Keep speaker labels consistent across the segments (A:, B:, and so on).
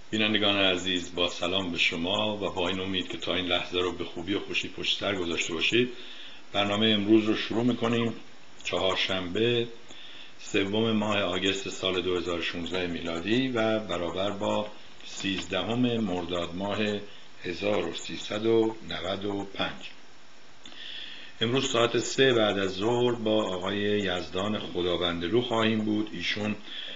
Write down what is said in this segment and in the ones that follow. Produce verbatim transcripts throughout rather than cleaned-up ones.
A: بینندگان عزیز، با سلام به شما و با این امید که تا این لحظه رو به خوبی و خوشی پشت سر گذاشته باشید. برنامه امروز رو شروع میکنیم. چهارشنبه سوم ماه آگوست سال دو هزار و شانزده میلادی و برابر با سیزدهم مرداد ماه هزار و سیصد و نود و پنج. امروز ساعت سه بعد از ظهر با آقای یزدان خداوندلو خواهیم بود. ایشون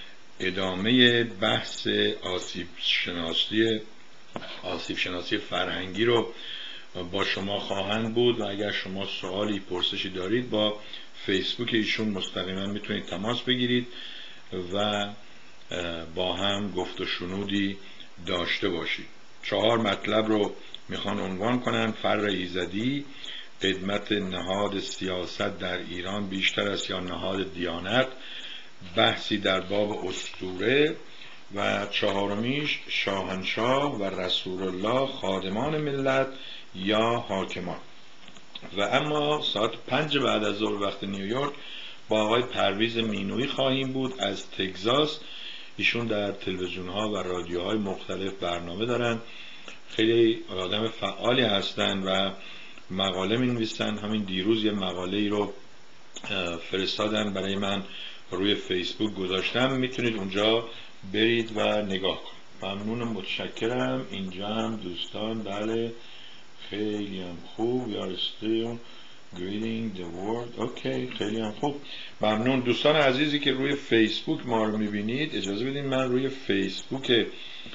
A: ادامه بحث آسیب شناسی آسیب شناسی فرهنگی رو با شما خواهند بود و اگر شما سوالی پرسشی دارید با فیسبوک ایشون مستقیما میتونید تماس بگیرید و با هم گفت و شنودی داشته باشید. چهار مطلب رو میخوان عنوان کنن: فر ایزدی، قدمت نهاد سیاست در ایران بیشتر است یا نهاد دیانت، بحثی در باب اسطوره و چهارمیش شاهنشاه و رسول الله خادمان ملت یا حاکمان. و اما ساعت پنج بعد از ظهر وقت نیویورک با آقای پرویز مینویی خواهیم بود از تگزاس. ایشون در تلویزیون ها و رادیوهای مختلف برنامه دارن، خیلی آدم فعالی هستن و مقاله می نویسن. همین دیروز یه مقاله ای رو فرستادن برای من، روی فیسبوک گذاشتم، میتونید اونجا برید و نگاه کنید. ممنونم، متشکرم. اینجا هم دوستان، بله خیلی هم خوب. We are still greeting the world. اوکی، خیلی هم خوب، ممنون. دوستان عزیزی که روی فیسبوک ما رو میبینید، اجازه بدین من روی فیسبوک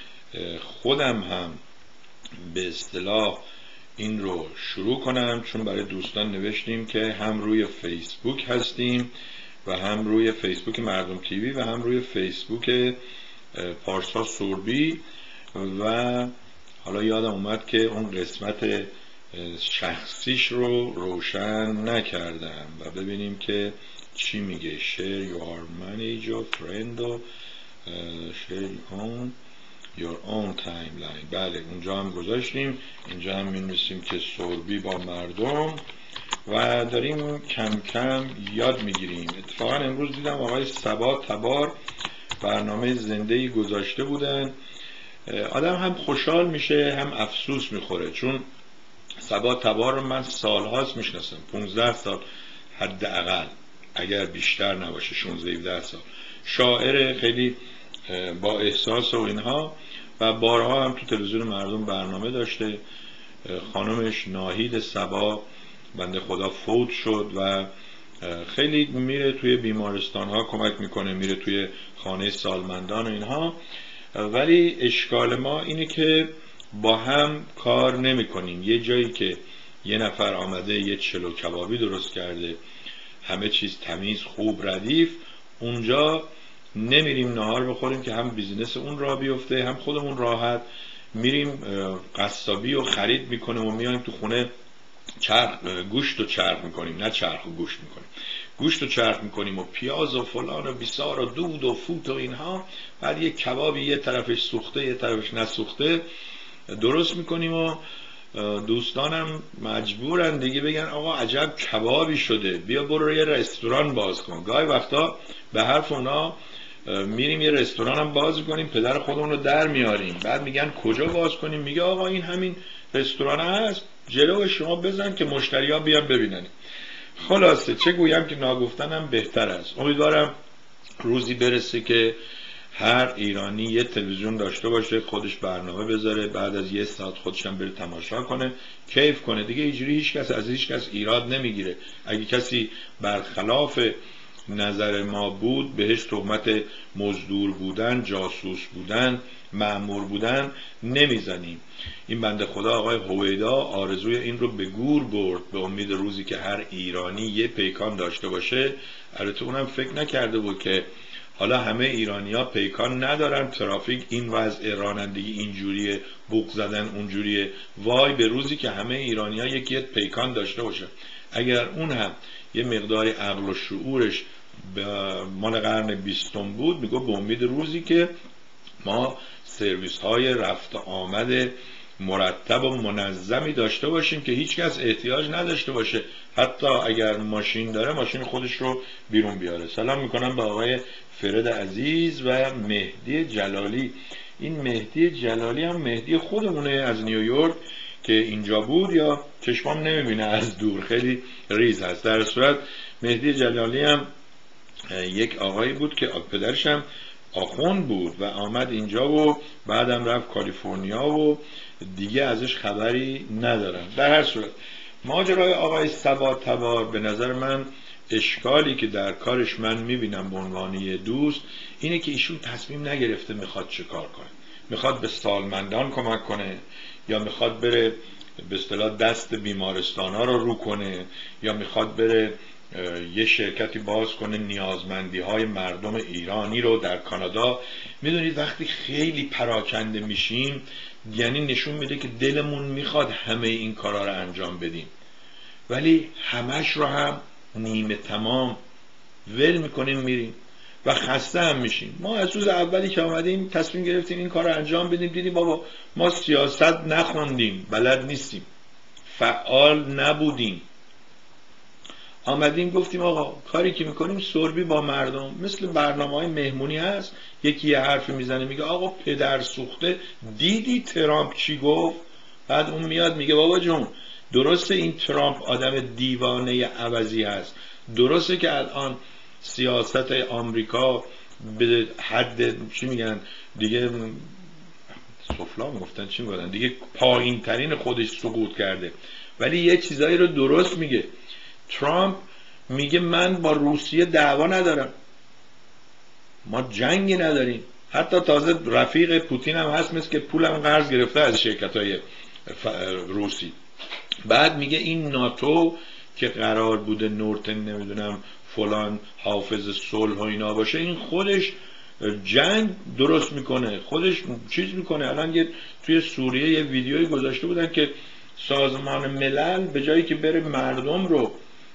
A: خودم هم به اصطلاح این رو شروع کنم، چون برای دوستان نوشتیم که هم روی فیسبوک هستیم و هم روی فیسبوک مردم تیوی و هم روی فیسبوک پارسا سوربی. و حالا یادم اومد که اون قسمت شخصیش رو روشن نکردم و ببینیم که چی میگه. share your manager friend و share on your own timeline. بله اونجا هم گذاشتیم. اینجا هم می‌نویسیم که سوربی با مردم و داریم کم کم یاد میگیریم. اتفاقا امروز دیدم آقای صبا تبار برنامه زنده‌ای گذاشته بودن. آدم هم خوشحال میشه هم افسوس میخوره، چون صبا تبار رو من سالهاست میشناسم، پونزده سال حداقل، اگر بیشتر نباشه شانزده هفده سال. شاعر خیلی با احساس و اینها و بارها هم تو تلویزیون مردم برنامه داشته. خانمش ناهید صبا بنده خدا فوت شد و خیلی میره توی بیمارستان ها کمک میکنه، میره توی خانه سالمندان و اینها. ولی اشکال ما اینه که با هم کار نمی کنیم. یه جایی که یه نفر آمده یه چلو کبابی درست کرده، همه چیز تمیز خوب ردیف، اونجا نمیریم نهار بخوریم که هم بیزینس اون راه بیفته هم خودمون راحت. میریم قصابی و خرید میکنیم و میایم تو خونه چرخ گوشت و چرخ میکنیم، نه چرخ و گوشت میکنیم، گوشت و چرخ میکنیم و پیاز و فلان و بیسار و دود و فوت و اینها. بعد یه کبابی یه طرفش سوخته یه طرفش نسوخته درست میکنیم و دوستانم مجبورن دیگه بگن آقا عجب کبابی شده، بیا برو یه رستوران باز کن. گاهی وقتا به حرف اونا میریم یه رستوران هم باز کنیم، پدر خودمون رو در میاریم. بعد میگن کجا باز کنیم؟ میگه آقا این همین رستوران هست، جلو شما بزن که مشتری ها بیان ببینن. خلاصه چه گویم که ناگفتنم بهتر است. امیدوارم روزی برسه که هر ایرانی یه تلویزیون داشته باشه، خودش برنامه بذاره، بعد از یه ساعت خودش هم بره تماشا کنه، کیف کنه. دیگه اینجوری هیچ کس از هیچ کس ایراد نمیگیره. اگه کسی برخلاف نظر ما بود بهش تهمت مزدور بودن، جاسوس بودن، مأمور بودن نمیزنیم. این بنده خدا آقای هویدا آرزوی این رو به گور برد به امید روزی که هر ایرانی یه پیکان داشته باشه. البته اونم فکر نکرده بود که حالا همه ایرانی‌ها پیکان ندارن، ترافیک این وضع، رانندگی اینجوریه، بوق زدن اونجوریه. وای به روزی که همه ایرانی‌ها یکی پیکان داشته باشه. اگر اون هم یه مقداری عقل و شعورش به مال قرن بیستم بود، میگه به امید روزی که ما سرویس های رفت آمد مرتب و منظمی داشته باشیم که هیچ کس احتیاج نداشته باشه حتی اگر ماشین داره ماشین خودش رو بیرون بیاره. سلام میکنم به آقای فرد عزیز و مهدی جلالی. این مهدی جلالی هم مهدی خودمونه از نیویورک که اینجا بود یا چشمام نمیبینه از دور، خیلی ریز هست. در صورت مهدی جلالی هم یک آقایی بود که پدرش هم آخوند بود و آمد اینجا و بعدم رفت کالیفرنیا و دیگه ازش خبری ندارم. در هر صورت ماجرای آقای صبا تبار به نظر من اشکالی که در کارش من میبینم به عنوان دوست اینه که ایشون تصمیم نگرفته میخواد چه کار کنه. میخواد به سالمندان کمک کنه یا میخواد بره به اصطلاح دست بیمارستان ها رو رو کنه یا میخواد بره یه شرکتی باز کنه نیازمندی های مردم ایرانی رو در کانادا. میدونید وقتی خیلی پراکنده میشیم یعنی نشون میده که دلمون میخواد همه این کارا رو انجام بدیم ولی همش رو هم نیمه تمام ول میکنیم میریم و خسته هم میشیم. ما از روز اولی که آمدیم تصمیم گرفتیم این کار رو انجام بدیم، دیدیم بابا ما سیاست نخوندیم، بلد نیستیم، فعال نبودیم، آمدیم گفتیم آقا کاری که میکنیم سربی با مردم. مثل برنامه های مهمونی هست، یکی یه حرفی میزنه میگه آقا پدر سوخته دیدی ترامپ چی گفت؟ بعد اون میاد میگه بابا جون درسته این ترامپ آدم دیوانه عوضی هست، درسته که الان سیاست آمریکا به حد چی میگن دیگه سفلا میگفتن چی میگن دیگه پایین ترین خودش سقوط کرده، ولی یه چیزایی رو درست میگه. ترامپ میگه من با روسیه دعوا ندارم، ما جنگی نداریم، حتی تازه رفیق پوتین هم هست مثل که پولم قرض گرفته از شرکت های روسی. بعد میگه این ناتو که قرار بوده نورتن نمیدونم فلان حافظ صلح و اینا باشه، این خودش جنگ درست میکنه، خودش چیز میکنه. الان یه توی سوریه یه ویدیویی گذاشته بودن که سازمان ملل به جایی که بره مردم رو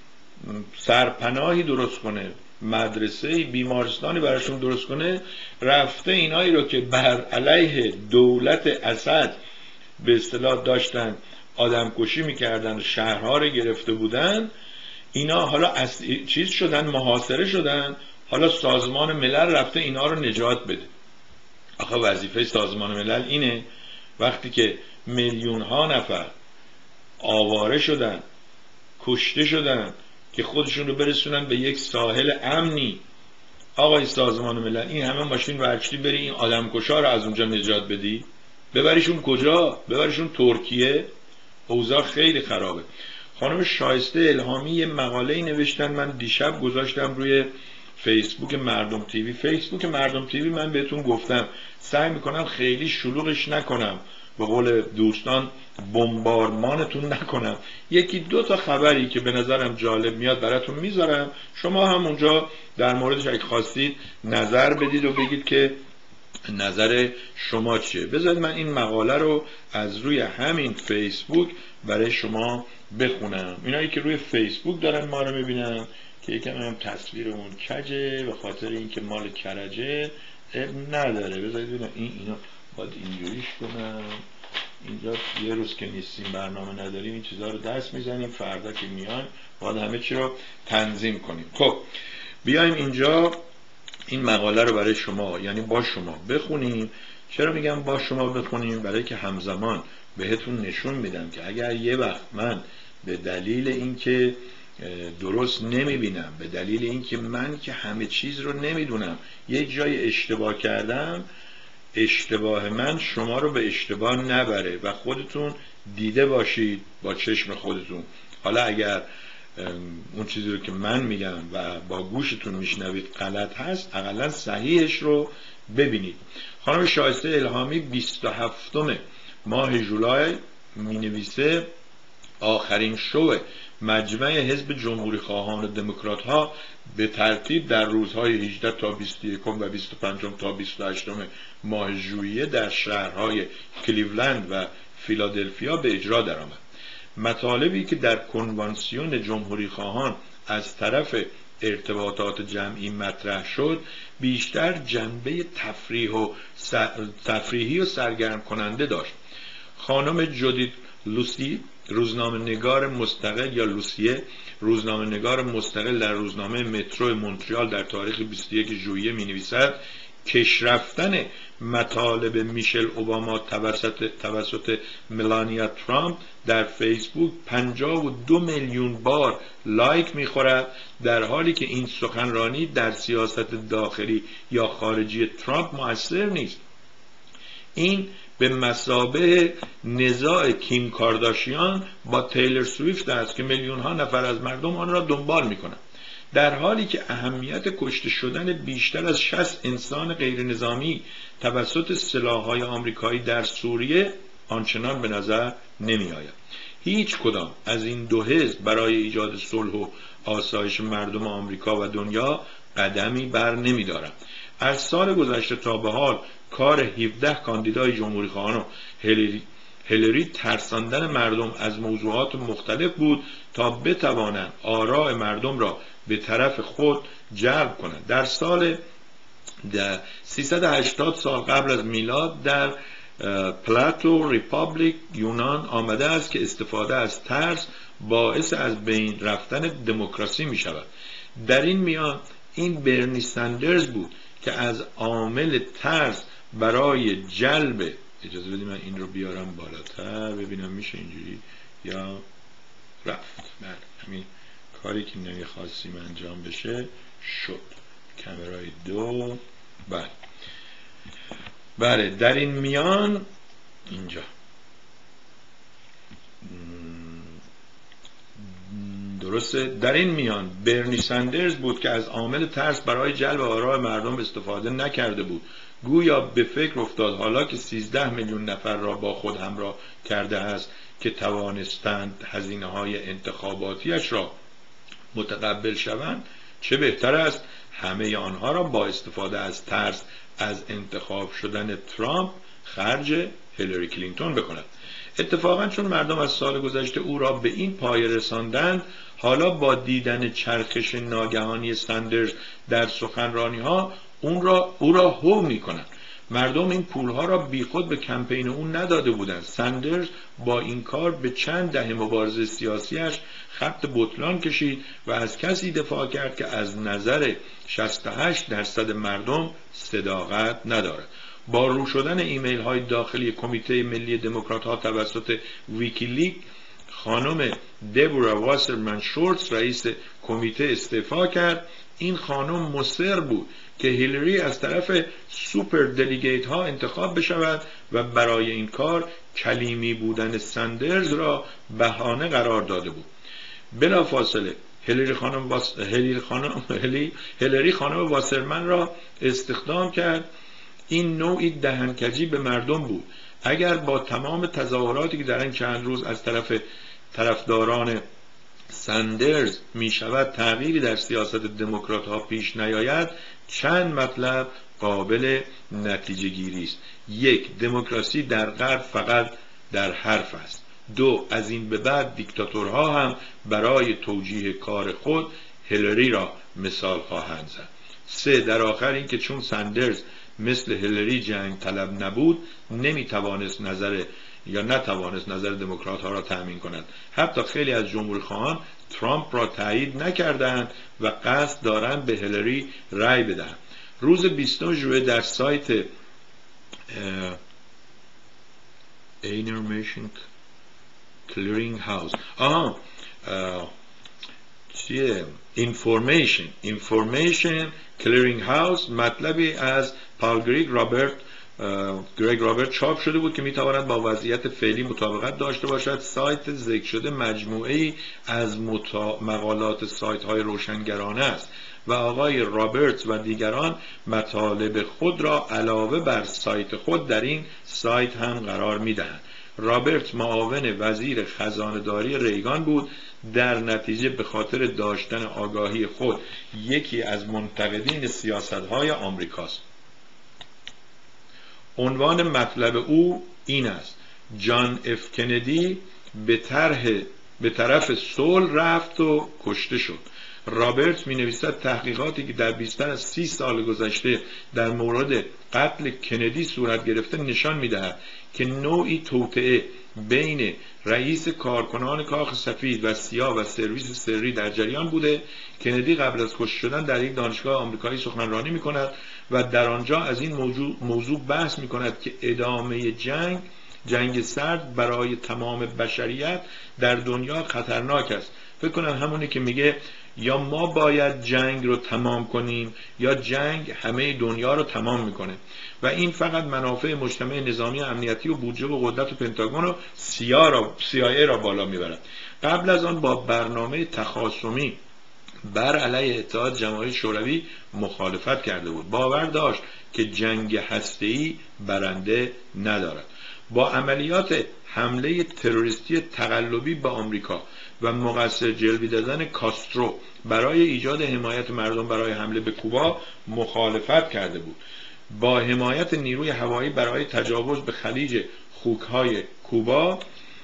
A: سرپناهی درست کنه، مدرسه بیمارستانی براشون درست کنه، رفته اینایی رو که بر علیه دولت اسد به اصطلاح داشتن آدم کشی میکردن، شهرها رو گرفته بودن، اینا حالا از چیز شدن، محاصره شدن، حالا سازمان ملل رفته اینا رو نجات بده. آخه وظیفه سازمان ملل اینه وقتی که میلیون ها نفر آواره شدن، کشته شدن، که خودشون رو برسونن به یک ساحل امنی. آقای سازمان ملل این همه ماشین ورشتی بری این آدم کشا رو از اونجا نجات بدی؟ ببریشون کجا؟ ببریشون ترکیه؟ اوضاع خیلی خرابه. خانم شایسته الهامی یه مقاله نوشتن، من دیشب گذاشتم روی فیسبوک مردم تیوی. فیسبوک مردم تیوی من بهتون گفتم سعی میکنم خیلی شلوغش نکنم، به قول دوستان بمبارمانتون نکنم، یکی دو تا خبری که به نظرم جالب میاد براتون میذارم، شما هم اونجا در موردش اگه خواستید نظر بدید و بگید که نظر شما چیه. بذارید من این مقاله رو از روی همین فیسبوک برای شما بخونم. اینایی که روی فیسبوک دارن ما رو میبینن که یکم هم تصویرمون کجه به خاطر اینکه مال کرجه نداره. بذارید ببینم این اینا باید اینجوریش کنم. اینجا یه روز که نیستیم برنامه نداریم این چیزها رو دست میزنیم، فردا که میان باید همه چی رو تنظیم کنیم. خب بیایم اینجا این مقاله رو برای شما یعنی با شما بخونیم. چرا میگم با شما بخونیم؟ برای که همزمان بهتون نشون میدم که اگر یه وقت من به دلیل اینکه درست نمیبینم، به دلیل اینکه من که همه چیز رو نمیدونم یک جای اشتباه کردم، اشتباه من شما رو به اشتباه نبره و خودتون دیده باشید با چشم خودتون. حالا اگر اون چیزی رو که من میگم و با گوشتون میشنوید غلط هست، اقلا صحیحش رو ببینید. خانم شایسته الهامی بیست و هفتم ماه ژولای می نویسه آخرین شو مجمع حزب جمهوری خواهان و دموکرات ها به ترتیب در روزهای هجده تا بیست و یک و بیست و پنج تا بیست و هشت ماه ژوئیه در شهرهای کلیولند و فیلادلفیا به اجرا درآمد. مطالبی که در کنوانسیون جمهوری خواهان از طرف ارتباطات جمعی مطرح شد بیشتر جنبه تفریح و تفریحی و سرگرم کننده داشت. خانم جودیت لوسی، روزنامه نگار مستقل یا لوسیه، روزنامه نگار مستقل در روزنامه مترو مونتریال در تاریخ بیست و یک ژوئیه می نویسد کشرفتن مطالب میشل اوباما توسط توسط ملانیا ترامپ در فیسبوک پنجاه و دو میلیون بار لایک میخورد، در حالی که این سخنرانی در سیاست داخلی یا خارجی ترامپ مؤثر نیست. این به مثابه نزاع کیم کارداشیان با تیلر سویفت است که میلیون ها نفر از مردم آن را دنبال میکنند، در حالی که اهمیت کشته شدن بیشتر از شصت انسان غیر نظامی توسط سلاح‌های آمریکایی در سوریه آنچنان به نظر نمی آید. هیچ کدام از این دو حزب برای ایجاد صلح و آسایش مردم آمریکا و دنیا قدمی بر نمی دارند. از سال گذشته تا به حال کار هفده کاندیدای جمهوری خواهان و هیلری هیلری ترساندن مردم از موضوعات مختلف بود تا بتوانند آراء مردم را به طرف خود جلب کنند. در سال در سیصد و هشتاد سال قبل از میلاد در پلاتو ریپابلیک یونان آمده است که استفاده از ترس باعث از بین رفتن دموکراسی می شود. در این میان این برنی سندرز بود که از عامل ترس برای جلب، اجازه بدید من این رو بیارم بالاتر ببینم میشه اینجوری یا رفت. بله، همین کاری که نمیخواستیم انجام بشه شد. کامرای دو. بله بله در این میان اینجا درسته، در این میان برنی سندرز بود که از عامل ترس برای جلب آراء مردم استفاده نکرده بود. گویا به فکر افتاد حالا که سیزده میلیون نفر را با خود همراه کرده است که توانستند هزینه‌های انتخاباتیش را متقبل شوند، چه بهتر است همه آنها را با استفاده از ترس از انتخاب شدن ترامپ خرج هیلاری کلینتون بکند. اتفاقا چون مردم از سال گذشته او را به این پایه رساندند، حالا با دیدن چرخش ناگهانی سندرز در سخنرانی‌ها اون را او را هو می‌کنند. مردم این پولها را بیخود به کمپین اون نداده بودند. سندرز با این کار به چند دهه مبارزه سیاسیش خط بطلان کشید و از کسی دفاع کرد که از نظر شصت و هشت درصد مردم صداقت ندارد. با رو شدن ایمیل های داخلی کمیته ملی دموکرات ها توسط ویکیلیک، خانم دبورا واسرمن شورتز رئیس کمیته استعفا کرد. این خانم مصر بود که هیلری از طرف سوپر دلیگیت ها انتخاب بشود و برای این کار کلیمی بودن سندرز را بهانه قرار داده بود. بلافاصله هیلری خانم واس... هیلری خانم هیلری... هیلری خانم واسرمن را استخدام کرد. این نوعی دهنکجی به مردم بود. اگر با تمام تظاهراتی که در این چند روز از طرف طرفداران سندرز می شود تغییری در سیاست دموکرات ها پیش نیاید، چند مطلب قابل نتیجه گیری است. یک، دموکراسی در غرب فقط در حرف است. دو، از این به بعد دیکتاتورها هم برای توجیه کار خود هیلری را مثال خواهند زد. سه، در آخر این که چون سندرز مثل هیلری جنگ طلب نبود، نمی توانست نظر یا نتوانست نظر دموکرات ها را تأمین کند. حتی خیلی از جمهوری خواهان ترامپ را تایید نکردند و قصد دارند به هیلری رأی بدهند. روز بیستم ژوئیه در سایت Information Clearing House آها چیه Information Information Clearing House مطلبی از پال گریگ رابرت گریگ رابرت چاپ شده بود که میتواند با وضعیت فعلی مطابقت داشته باشد. سایت ذکر شده مجموعه‌ای از مطا... مقالات سایت های روشنگرانه است و آقای رابرت و دیگران مطالب خود را علاوه بر سایت خود در این سایت هم قرار میدهند. رابرت معاون وزیر خزانه‌داری ریگان بود. در نتیجه به خاطر داشتن آگاهی خود یکی از منتقدین سیاست‌های آمریکاست. عنوان مطلب او این است: جان اف کندی به طرح به طرف صلح رفت و کشته شد. رابرت می نویسد تحقیقاتی که در بیشتر از سی سال گذشته در مورد قتل کندی صورت گرفته نشان می دهد که نوعی توطئه بین رئیس کارکنان کاخ سفید و سیا و سرویس سری در جریان بوده. کندی قبل از کشته شدن در یک دانشگاه آمریکایی سخنرانی می کند و در آنجا از این موضوع, موضوع بحث می کند که ادامه جنگ جنگ سرد برای تمام بشریت در دنیا خطرناک است. فکر کنم همونی که میگه یا ما باید جنگ رو تمام کنیم یا جنگ همه دنیا رو تمام میکنه و این فقط منافع مجتمع نظامی امنیتی و بودجه و قدرت و پنتاگون و سیا را سی آی ای را بالا میبرد. قبل از آن با برنامه تخاصمی بر علیه اتحاد جماهیر شوروی مخالفت کرده بود. باور داشت که جنگ هسته‌ای برنده ندارد. با عملیات حمله تروریستی تقلبی به آمریکا و مقصر جلوی دادن کاسترو برای ایجاد حمایت مردم برای حمله به کوبا مخالفت کرده بود. با حمایت نیروی هوایی برای تجاوز به خلیج خوک‌های کوبا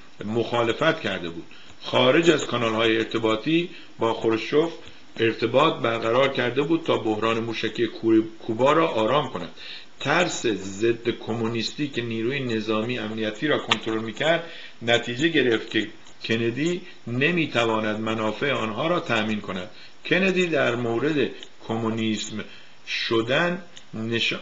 A: مخالفت کرده بود. خارج از کانال‌های ارتباطی با خروشچف ارتباط برقرار کرده بود تا بحران موشکی کوبا را آرام کند. ترس ضد کمونیستی که نیروی نظامی امنیتی را کنترل می‌کرد نتیجه گرفت که کندی نمی‌تواند منافع آنها را تأمین کند. کندی در مورد کمونیسم شدن نشان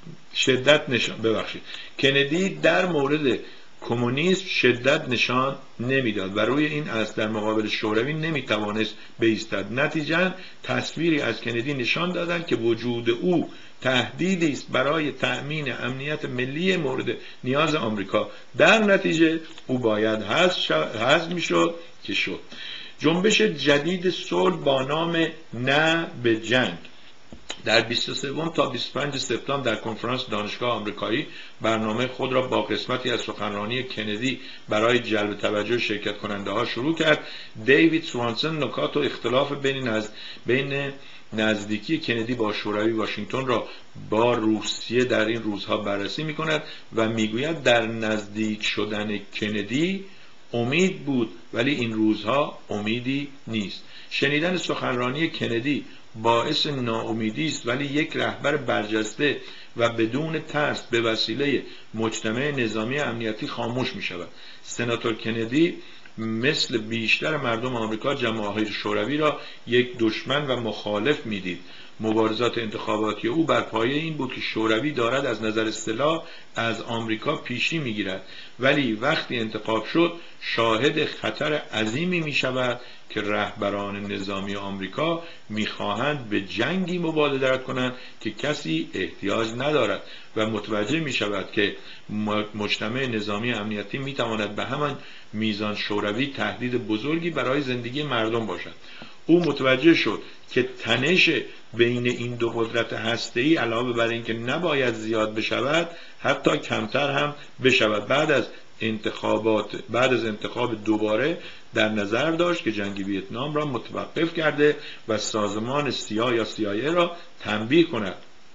A: شدت نشان ببخشید کندی در مورد کمونیسم شدت نشان نمیداد و روی این اصل در مقابل شوروی نمیتوانست بایستد. نتیجاً تصویری از کندی نشان دادند که وجود او تهدیدی است برای تأمین امنیت ملی مورد نیاز آمریکا. در نتیجه او باید حذف میشد که شد. جنبش جدید صلح با نام نه به جنگ در بیست و سه تا بیست و پنج سپتامبر در کنفرانس دانشگاه آمریکایی برنامه خود را با قسمتی از سخنرانی کندی برای جلب توجه شرکت کننده ها شروع کرد. دیوید سوانسن نکات و اختلاف بین نزد... بین نزدیکی کندی با شوروی واشنگتن را با روسیه در این روزها بررسی می کند و میگوید در نزدیک شدن کندی امید بود ولی این روزها امیدی نیست. شنیدن سخنرانی کندی باعث ناامیدی است ولی یک رهبر برجسته و بدون ترس به وسیله مجتمع نظامی امنیتی خاموش می شود. سناتور کندی مثل بیشتر مردم آمریکا جماهیر شوروی را یک دشمن و مخالف می دید. مبارزات انتخاباتی او بر پایه این بود که شوروی دارد از نظر سلاح از آمریکا پیشی می گیرد ولی وقتی انتخاب شد شاهد خطر عظیمی می شود که رهبران نظامی آمریکا می خواهند به جنگی مبادرت کنند که کسی احتیاج ندارد و متوجه می شود که مجتمع نظامی امنیتی می تواند به همان میزان شوروی تهدید بزرگی برای زندگی مردم باشد. او متوجه شد که تنش بین این دو قدرت هسته‌ای علاوه بر اینکه نباید زیاد بشود حتی کمتر هم بشود. بعد از انتخابات بعد از انتخاب دوباره در نظر داشت که جنگ ویتنام را متوقف کرده و سازمان سیا یا سی آی ای را تنبیه کند.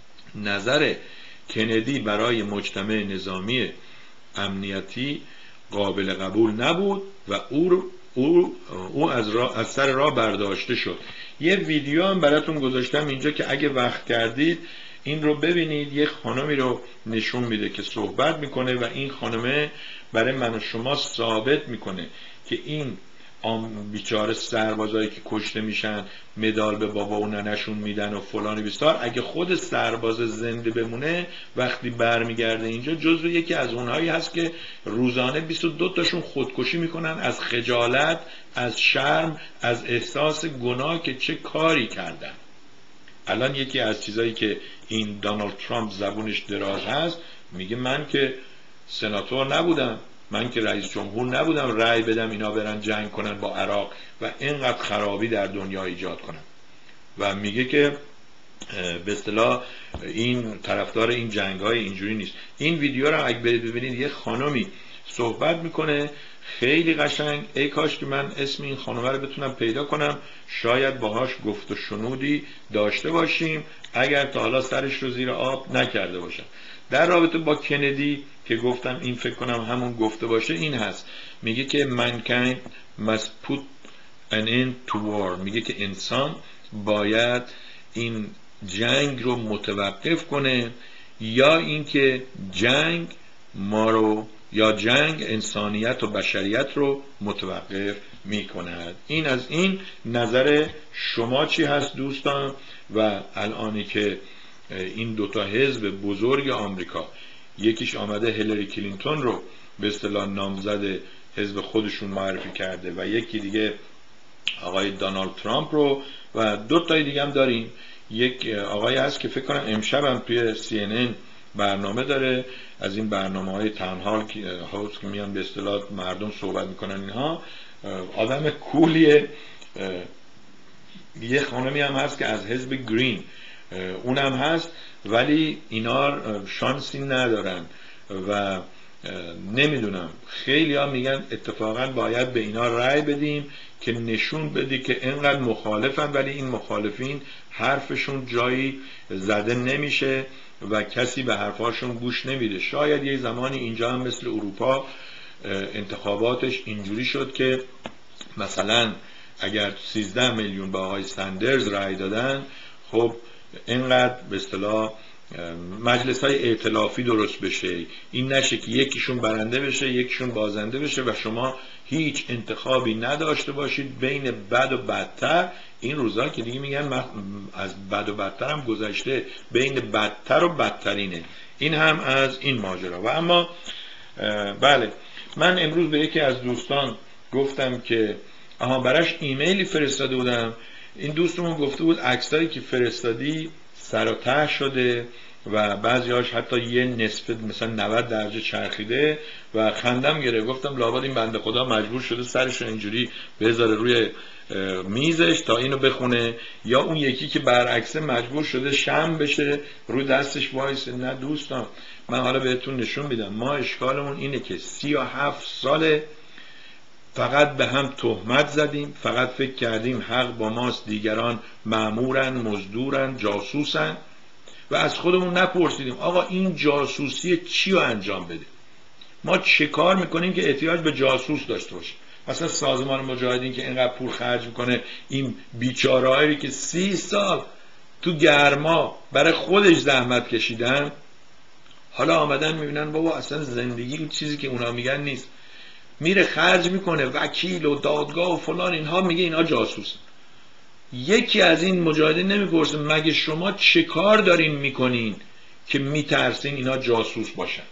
A: نظر کندی برای مجتمع نظامی امنیتی قابل قبول نبود و او او او از راه از سر راه برداشته شد. یه ویدیو هم براتون گذاشتم اینجا که اگه وقت کردید این رو ببینید. یه خانمی رو نشون میده که صحبت میکنه و این خانمه برای من و شما ثابت میکنه که این بیچاره سربازایی که کشته میشن مدال به بابا و ننشون میدن و فلان بیستار، اگه خود سرباز زنده بمونه وقتی برمیگرده اینجا جزو یکی از اونهایی هست که روزانه بیست و دو تاشون خودکشی میکنن از خجالت، از شرم، از احساس گناه که چه کاری کردن. الان یکی از چیزایی که این دونالد ترامپ زبونش دراز هست میگه من که سناتور نبودم، من که رئیس جمهور نبودم رأی بدم اینا برن جنگ کنن با عراق و اینقدر خرابی در دنیا ایجاد کنن. و میگه که به اصطلاح این طرفدار این جنگ‌های اینجوری نیست. این ویدیو رو اگه برید ببینید یه خانمی صحبت میکنه خیلی قشنگ. ای کاش که من اسم این خانم رو بتونم پیدا کنم، شاید باهاش گفت و شنودی داشته باشیم اگر تا حالا سرش رو زیر آب نکرده باشم. در رابطه با کندی که گفتم این فکر کنم همون گفته باشه این هست، میگه که mankind must put an end to war، میگه که انسان باید این جنگ رو متوقف کنه، یا اینکه جنگ ما رو، یا جنگ انسانیت و بشریت رو متوقف میکند. این از این. نظر شما چی هست دوستان؟ و الانی که این دوتا حزب بزرگ آمریکا، یکیش آمده هیلاری کلینتون رو به اصطلاح نامزد حزب خودشون معرفی کرده و یکی دیگه آقای دونالد ترامپ رو، و دو تای دیگه هم داریم. یک آقای هست که فکر کنم امشب هم توی سی ان ان برنامه داره، از این برنامه های تنها که میان به اصطلاح مردم صحبت میکنن، اینها آدم کولیه. یه خانمی هم هست که از حزب گرین، اونم هست، ولی اینا شانسی ندارن و نمیدونم، خیلی ها میگن اتفاقا باید به اینا رأی بدیم که نشون بدی که اینقدر مخالفن، ولی این مخالفین حرفشون جایی زده نمیشه و کسی به حرفاشون گوش نمیده. شاید یه زمانی اینجا هم مثل اروپا انتخاباتش اینجوری شد که مثلا اگر سیزده میلیون به آقای سندرز رأی دادن، خب اینقدر به اصطلاح مجلس های ائتلافی درست بشه، این نشه که یکیشون برنده بشه یکیشون بازنده بشه و شما هیچ انتخابی نداشته باشید بین بد و بدتر. این روزا که دیگه میگن از بد و بدتر هم گذشته، بین بدتر و بدترینه. این هم از این ماجرا. و اما بله، من امروز به یکی از دوستان گفتم که آها براش ایمیلی فرستاده بودم، این دوستمون گفته بود عکسایی که فرستادی سر و ته شده و بعضی‌هاش حتی یه نصف مثلا نود درجه چرخیده و خندم گرفت. گفتم لابد این بنده خدا مجبور شده سرش رو اینجوری بذاره روی میزش تا اینو بخونه، یا اون یکی که برعکسه مجبور شده شم بشه روی دستش وایسه. نه دوستان، من حالا بهتون نشون میدم. ما اشکالمون اینه که سی و هفت ساله فقط به هم تهمت زدیم، فقط فکر کردیم حق با ماست، دیگران مأمورن، مزدورن، جاسوسن و از خودمون نپرسیدیم آقا این جاسوسی چی رو انجام بده؟ ما چه کار میکنیم که احتیاج به جاسوس داشته باشیم؟ مثلا سازمان مجاهدین که اینقدر پول خرج میکنه، این بیچارهایی که سی سال تو گرما برای خودش زحمت کشیدن، حالا آمدن میبینن بابا اصلا زندگی این چیزی که اونا میگن نیست، میره خرج میکنه وکیل و دادگاه و فلان، اینها میگه اینها جاسوس. یکی از این مجاهدین نمیپرسه مگه شما چه کار دارین میکنین که میترسین اینا جاسوس باشن؟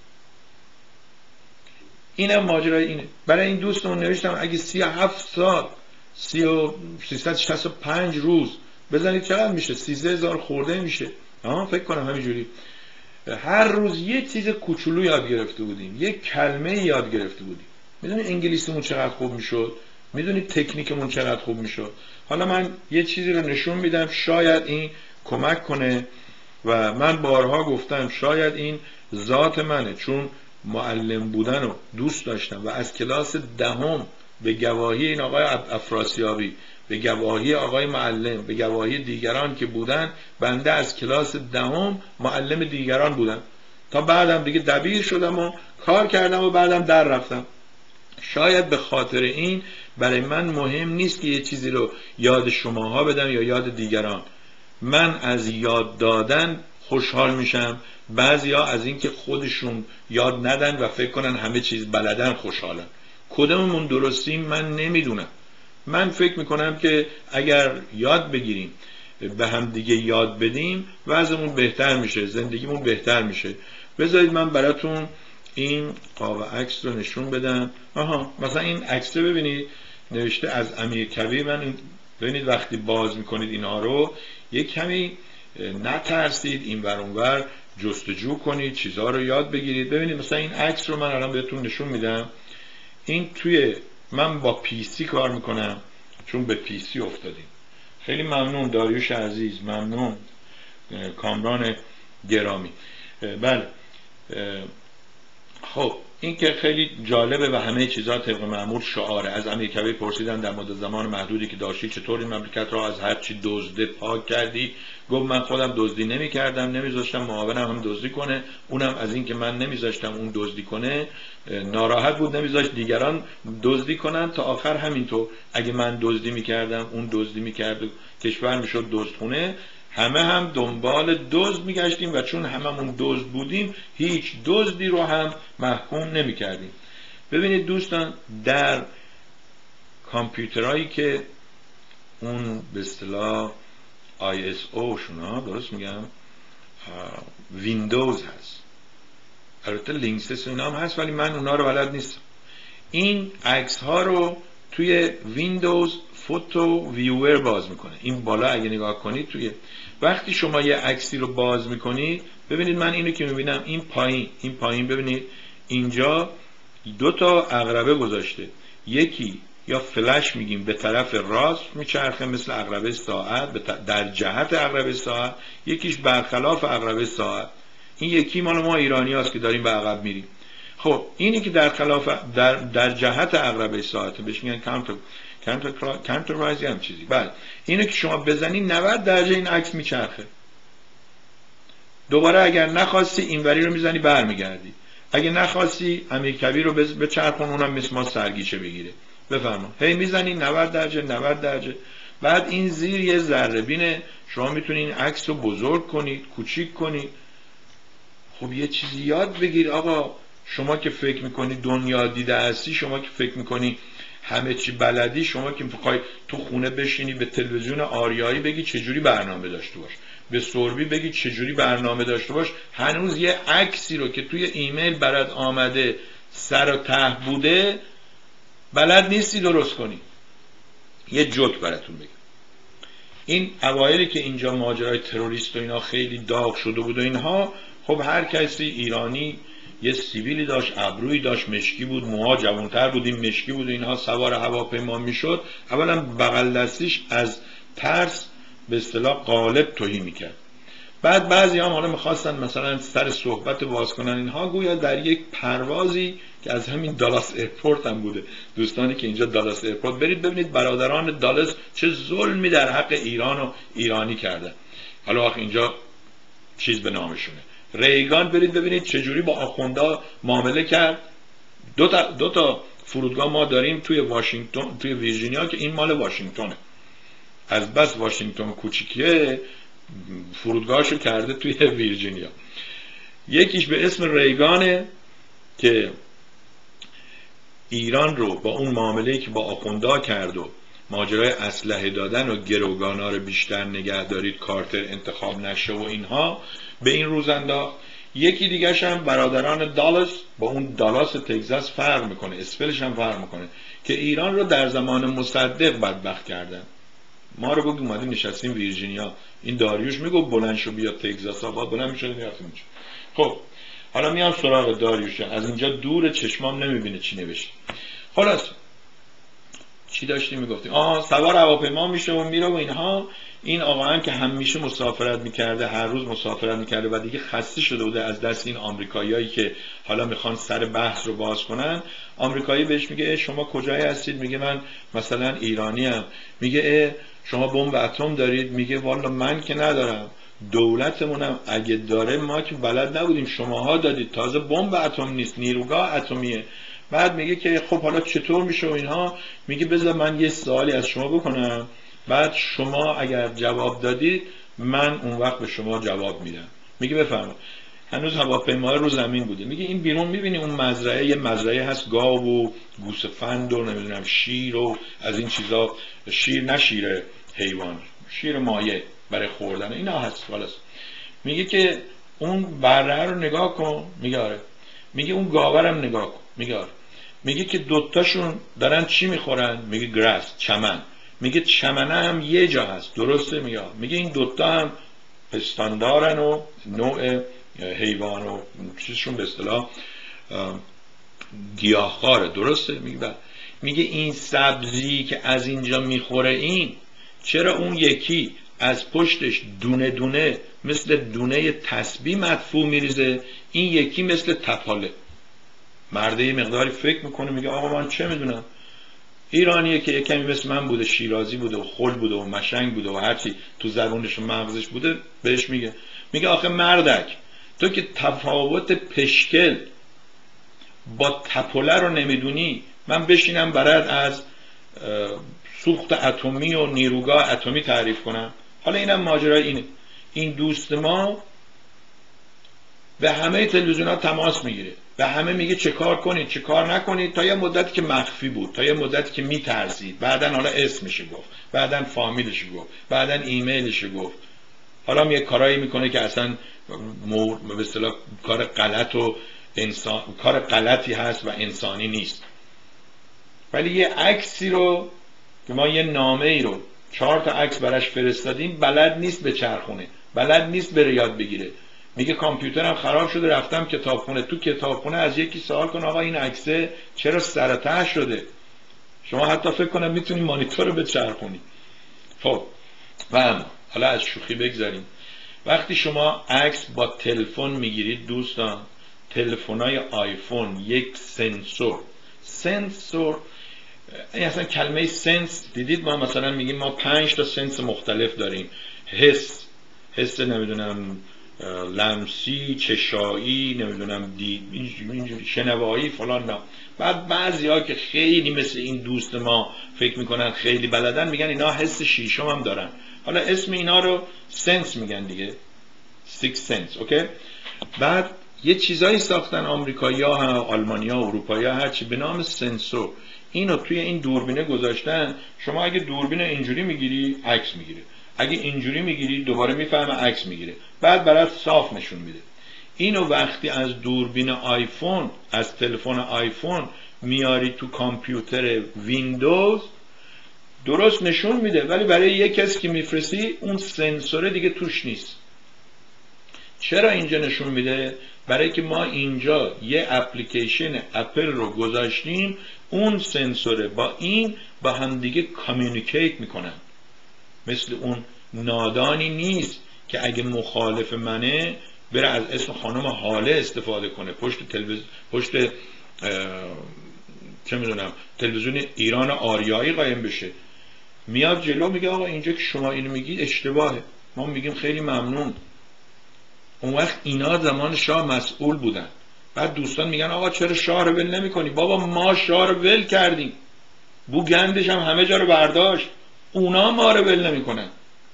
A: اینم ماجرای اینه. برای این دوستمون نوشتم اگه سی و هفت سال سی و سیصد و شصت و پنج روز بزنید چقدر میشه؟ سیزده هزار خورده میشه. آها فکر کنم همینجوری. هر روز یه چیز کوچولو یاد گرفته بودیم، یه کلمه یاد گرفته بودیم. میدونی انگلیسیمون چقدر خوب میشد؟ میدونی تکنیکمون چقدر خوب میشد؟ حالا من یه چیزی رو نشون میدم، شاید این کمک کنه. و من بارها گفتم شاید این ذات منه، چون معلم بودن رو دوست داشتم و از کلاس دهم به گواهی این آقای افراسیابی، به گواهی آقای معلم، به گواهی دیگران که بودن، بنده از کلاس دهم معلم دیگران بودم تا بعدم دیگه دبیر شدم و کار کردم و بعدم در رفتم. شاید به خاطر این برای من مهم نیست که یه چیزی رو یاد شماها بدم یا یاد دیگران. من از یاد دادن خوشحال میشم، بعضیا از اینکه خودشون یاد ندن و فکر کنن همه چیز بلدن خوشحالن. کدوممون درستیم من نمیدونم. من فکر میکنم که اگر یاد بگیریم، به هم دیگه یاد بدیم، وضعمون بهتر میشه، زندگیمون بهتر میشه. بذارید من براتون این قاب عکس رو نشون بدم. آها مثلا این عکس رو ببینید، نوشته از امیرکبیر. من این ببینید وقتی باز میکنید اینها رو یک کمی نترسید، این ور اون ور جستجو کنید، چیزها رو یاد بگیرید. ببینید مثلا این عکس رو من الان بهتون نشون میدم. این توی من با پی سی کار میکنم چون به پی سی افتادیم. خیلی ممنون داریوش عزیز، ممنون کامران گرامی. بله خب این که خیلی جالبه و همه چیزا طبق معمول شعاره. از امیرکبیر پرسیدن در مدت زمان محدودی که داشتی چطور این مملکت را از هر چی دزده پاک کردی؟ گفت من خودم دزدی نمی‌کردم، نمیذاشتم معاونم هم دزدی کنه، اونم از این که من نمیذاشتم اون دزدی کنه ناراحت بود، نمیذاشت دیگران دزدی کنن. تا آخر همینطور اگه من دزدی میکردم اون دزدی میکرد و کشور میشد دزدخونه، همه هم دنبال دزد میگشتیم و چون هممون دزد بودیم هیچ دزدی رو هم محکوم نمیکردیم. ببینید دوستان، در کامپیوترهایی که اون به اصطلاح آی اس او شونا درست میگم ویندوز هست، البته لینکسس اینا هم هست ولی من اونا رو بلد نیستم. این عکس ها رو توی ویندوز فوتو ویور باز میکنه. این بالا اگه نگاه کنید، توی وقتی شما یه عکسی رو باز میکنید، ببینید من اینو که میبینم این پایین، این پایین ببینید اینجا دو تا عقربه گذاشته، یکی یا فلش میگیم به طرف راست میچرخه مثل عقربه ساعت در جهت عقربه ساعت، یکیش برخلاف عقربه ساعت. این یکی مال ما ایرانی هست که داریم به عقب میریم. خب اینی که در خلاف در, در جهت عقربه ساعت بهش میگن کانتر کانتر کانتروایز هم چیزی. بله اینو که شما بزنی نود درجه این عکس میچرخه. دوباره اگر نخواستی اینوری رو میزنی برمیگردی، اگه نخواستی امیرکبیر رو بچرخون اونم مثل ما سرگیچه بگیره. بفرما هی میزنی نود درجه نود درجه. بعد این زیر یه ذره بینه، شما میتونید این عکس رو بزرگ کنید، کوچیک کنید. خب یه چیزی یاد بگیر آقا. شما که فکر میکنی دنیا دیده هستی، شما که فکر میکنی همه چی بلدی، شما که میخوای تو خونه بشینی به تلویزیون آریایی بگی چجوری برنامه داشته باش، به سوربی بگی چجوری برنامه داشته باش، هنوز یه عکسی رو که توی ایمیل برات آمده سر و ته بوده بلد نیستی درست کنی. یه جوک براتون بگم. این اوایلی که اینجا ماجرای تروریست و اینا خیلی داغ شده بود و اینها، خب هر کسی ایرانی یه سیبیلی داشت، ابرویی داشت، مشکی بود، موها جوانتر بود، این مشکی بود و اینها سوار هواپیما میشد، اولا بغل دستیش از ترس به اصطلاح قالب تهی میکرد. بعد بعضی هم حالا میخواستن مثلا سر صحبت باز کنن اینها، گویا در یک پروازی که از همین دالاس ایرپورت هم بوده. دوستانی که اینجا دالاس ایرپورت برید ببینید برادران دالاس چه ظلمی در حق ایران و ایرانی کردن. حالا آخه اینجا چیز به نامشونه. ریگان برید ببینید چجوری با آخوندا معامله کرد. دو تا دو تا فرودگاه ما داریم توی واشنگتن، توی ویرجینیا که این مال واشنگتنه. از بس واشنگتن کوچیکیه فرودگاهشو کرده توی ویرجینیا. یکیش به اسم ریگانه که ایران رو با اون معامله‌ای که با آخوندا کرد و ماجرای اسلحه دادن و گروگانا رو بیشتر نگه دارید کارتر انتخاب نشه و اینها به این روز انداخت. یکی دیگه‌ش هم برادران دالاس با اون دالاس تگزاس فرق میکنه، اسپلش هم فرق میکنه، که ایران رو در زمان مصدق بدبخت کردن. ما رو بگو اومدیم نشستیم ویرجینیا، این داریوش میگو بلند شو بیا تگزاس آباد، بلند میشد میرفتیم اونجا. خب حالا میام سراغ داریوش، از اینجا دور چشمام نمیبینه چی نوشته. خلاص چی داشتیم میگفتیم؟ آها سوار هواپیما میشه و میره و اینها. این آقا هم که همیشه مسافرت میکرده، هر روز مسافرت میکرده و دیگه خسته شده بوده از دست این آمریکاییایی که حالا میخوان سر بحث رو باز کنن. آمریکایی بهش میگه شما کجایی هستید؟ میگه من مثلا ایرانی ام. میگه شما بمب اتم دارید؟ میگه والا من که ندارم، دولتمونم اگه داره ما که بلد نبودیم، شماها دادید، تازه بمب اتم نیست، نیروگاه اتمیه. بعد میگه که خب حالا چطور میشه و اینها. میگه بذار من یه سوالی از شما بکنم، بعد شما اگر جواب دادید من اون وقت به شما جواب میدم. میگه بفرمایید. هنوز هواپیما رو زمین بوده. میگه این بیرون میبینی اون مزرعه، یه مزرعه هست گاو و گوسفند و نمیدونم شیر و از این چیزا، شیر نه شیر حیوان، شیر مایه برای خوردن اینا هست. خلاص میگه که اون بره رو نگاه کن. میگه آره. میگه اون گاورم نگاه کن. میگه آره. میگه که دوتاشون دارن چی میخورن؟ میگه گراس، چمن. میگه چمنه هم یه جا هست، درسته؟ میگه میگه این دوتا هم پستاندارن و نوع حیوان و چیزشون به اصطلاح گیاهخواره، درسته؟ میگه میگه این سبزی که از اینجا میخوره این، چرا اون یکی از پشتش دونه دونه مثل دونه تسبیح مدفوع میریزه، این یکی مثل تپاله. مرده یه مقداری فکر میکنه میگه آقا من چه میدونم، ایرانیه که یه کمی مثل من بوده، شیرازی بوده و خل بوده و مشنگ بوده و هرچی تو زبونش و مغزش بوده بهش میگه. میگه آخه مردک، تو که تفاوت پشکل با تپوله رو نمیدونی، من بشینم برات از سوخت اتمی و نیروگاه اتمی تعریف کنم؟ حالا اینم ماجرای اینه. این دوست ما به همه تلویزیون‌ها تماس میگیره، به همه میگه چه کار کنید چه کار نکنید، تا یه مدتی که مخفی بود، تا یه مدتی که میترسید، بعدن حالا اسمش گفت، بعدن فامیلش گفت، بعدن ایمیلش گفت، حالا هم یه کارایی میکنه که اصلا به اصطلاح کار غلط و انسان کار غلطی هست و انسانی نیست. ولی یه عکسی رو که ما یه نامه ای رو چهار تا عکس براش فرستادیم بلد نیست به چرخونه، بلد نیست بره یاد بگیره. میگه کامپیوترم خراب شده رفتم کتابخونه، تو کتابخونه از یکی سوال کن آقا این عکسه چرا سر ته شده. شما حتی فکر کنم میتونی مانیتور رو بچرخونی. خب و حالا از شوخی بگذاریم، وقتی شما عکس با تلفن میگیرید دوستان، تلفن‌های آیفون یک سنسور سنسور این اصلا کلمه سنس دیدید؟ ما مثلا میگیم ما پنج تا سنس مختلف داریم، حس حس نمیدونم لمسی، چشایی، نمیدونم دید، شنوایی فلان. نه بعد بعضیا که خیلی مثل این دوست ما فکر میکنن خیلی بلدن میگن اینا حس شیشم هم دارن. حالا اسم اینا رو سنس میگن دیگه، سیکس سنس. اوکی. بعد یه چیزایی ساختن آمریکایی‌ها ها، آلمانی‌ها، اروپایی‌ها، هرچی به نام سنسور. اینو توی این دوربینه گذاشتن. شما اگه دوربین اینجوری میگیری عکس میگیره، اگه اینجوری میگیری دوباره میفهمه عکس میگیره، بعد برات صاف نشون میده. اینو وقتی از دوربین آیفون، از تلفن آیفون میاری تو کامپیوتر ویندوز درست نشون میده، ولی برای یک کسی که میفرستی اون سنسور دیگه توش نیست. چرا اینجا نشون میده؟ برای که ما اینجا یه اپلیکیشن اپل رو گذاشتیم، اون سنسوره با این با هم دیگه کامیونیکیت میکنن. مثل اون نادانی نیست که اگه مخالف منه بره از اسم خانم حاله استفاده کنه، پشت تلویزیون، پشت چه میدونم تلویزیون ایران آریایی قایم بشه، میاد جلو میگه آقا اینجا که شما اینو میگید اشتباهه، ما میگیم خیلی ممنون. اون وقت اینا زمان شاه مسئول بودن. بعد دوستان میگن آقا چرا شاه رو ول نمی‌کنی؟ بابا ما شاه رو ول کردیم، بو گندش هم همه جا رو برداشت، اونا ما رو ول نمی‌کنن.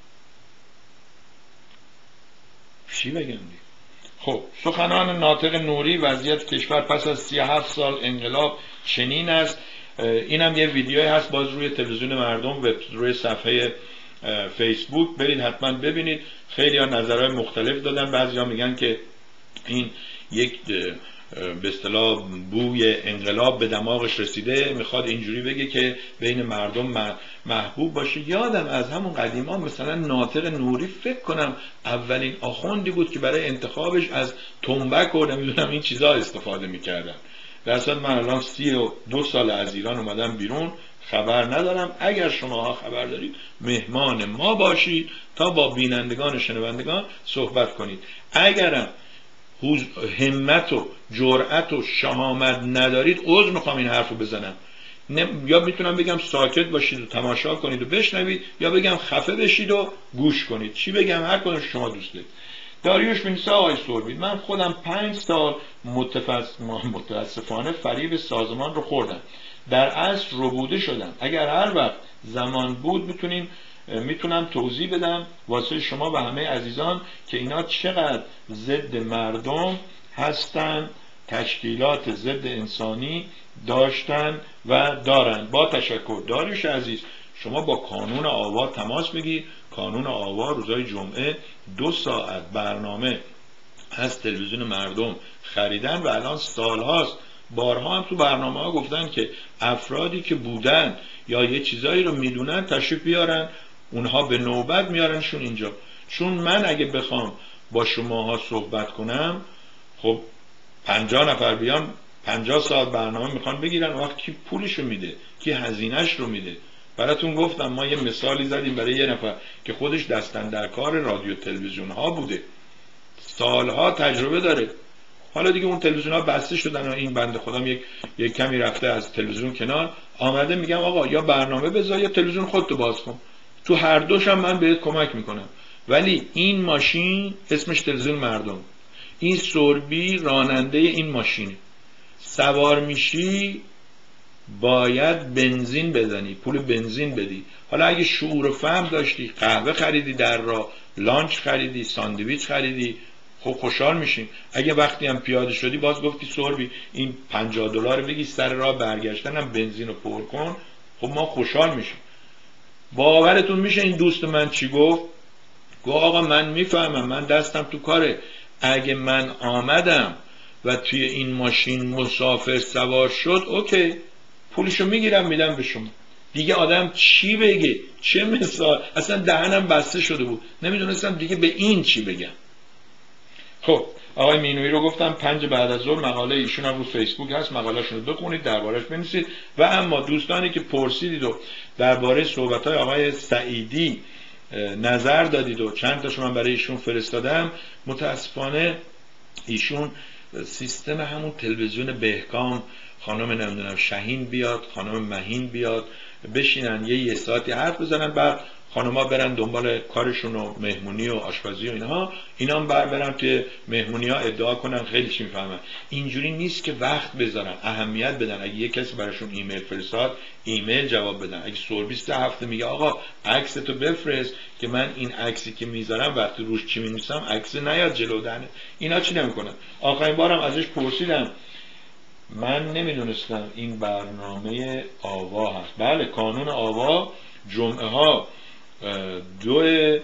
A: چی بگم دیگه؟ خب سخنان ناطق نوری وضعیت کشور پس از سی و هفت سال انقلاب چنین است. اینم یه ویدیویی هست باز روی تلویزیون مردم و روی صفحه فیسبوک، برید حتما ببینید. خیلی ها نظرهای مختلف دادن. بعضی ها میگن که این یک به اصطلاح بوی انقلاب به دماغش رسیده، میخواد اینجوری بگه که بین مردم محبوب باشه. یادم از همون قدیما مثلا ناطق نوری فکر کنم اولین آخوندی بود که برای انتخابش از تنبک و نمیدونم این چیزا استفاده میکردن. درصد من الان سی و دو سال از ایران اومدم بیرون، خبر ندارم. اگر شماها خبر دارید مهمان ما باشید تا با بینندگان و شنوندگان صحبت کنید. اگرم همت و جرأت و شهامت ندارید عذر میخوام این حرفو بزنم. یا میتونم بگم ساکت باشید و تماشا کنید و بشنوید، یا بگم خفه بشید و گوش کنید. چی بگم؟ هر کدوم شما دوست دارید. داریوش مینسا آقای سوربید، من خودم پنج سال متاسفانه فریب سازمان رو خوردم، در اصل ربوده شدم. اگر هر وقت زمان بود میتونیم میتونم توضیح بدم واسه شما و همه عزیزان که اینا چقدر ضد مردم هستن، تشکیلات ضد انسانی داشتن و دارن. با تشکر داریوش عزیز، شما با کانون آوا تماس بگیر. کانون آوا روزای جمعه دو ساعت برنامه از تلویزیون مردم خریدن و الان سالهاست بارها هم تو برنامه ها گفتن که افرادی که بودن یا یه چیزایی رو میدونن تشریف بیارن، اونها به نوبت میارنشون اینجا. چون من اگه بخوام با شماها صحبت کنم، خب پنجاه نفر بیان پنجاه ساعت برنامه میخوان بگیرن، وقت کی پولشو میده؟ کی هزینهش رو میده؟ براتون گفتم ما یه مثالی زدیم برای یه نفر که خودش دستن در کار رادیو تلویزیون ها بوده، سالها تجربه داره. حالا دیگه اون تلویزیون ها بسته شدن و این بنده خودم یک یک کمی رفته از تلویزیون کنار، آمده میگم آقا یا برنامه بذار یا تلویزیون خودتو باز کن، تو هر دوش هم من بهت کمک میکنم. ولی این ماشین اسمش تلویزیون مردم، این سوربی راننده این ماشینه، سوار میشی باید بنزین بزنی، پول بنزین بدی. حالا اگه شعور و فهم داشتی، قهوه خریدی در راه، لانچ خریدی، ساندویچ خریدی، خب خوشحال میشیم. اگه وقتی هم پیاده شدی باز گفتی سوربی این پنجاه دلار بگی سر راه برگشتن هم بنزین رو پر کن، خب ما خوشحال میشیم. باورتون میشه این دوست من چی گفت؟ گفت آقا من میفهمم، من دستم تو کاره، اگه من آمدم و توی این ماشین مسافر سوار شد اوکی، پولشو میگیرم میدم به شما. دیگه آدم چی بگه؟ چه مثال؟ اصلا دهنم بسته شده بود، نمیدونستم دیگه به این چی بگم. خب آقای مینویی رو گفتم پنج بعد از ظهر مقاله ایشون هم رو فیسبوک هست، مقالهشون رو بخونید، دربارش بنویسید. و اما دوستانی که پرسیدید و درباره صحبت‌های آقای سعیدی نظر دادید و چند تاشو من برای ایشون فرستادم، متاسفانه ایشون سیستم همون تلویزیون بهکام، خانم نمیدونم شهین بیاد، خانم مهین بیاد، بشینن یه یه ساعتی حرف بزنن، بعد خانم‌ها برن دنبال کارشون و مهمونی و آشپزی و اینها، اینا هم بر برن که مهمونی ها ادعا کنن خیلی چی میفهمن. اینجوری نیست که وقت بذارن، اهمیت بدن. اگه یه کسی براشون ایمیل فرستاد ایمیل جواب بدن. اگه سوربی سه هفته میگه آقا عکستو بفرست که من این عکسی که میذارم وقتی روش چی مینویسم عکس نیاد جلو دهنه، اینا چی نمیکنن. آخرین بارم ازش پرسیدم، من نمیدونستم این برنامه آوا هست. بله کانون آوا جمعه ها دو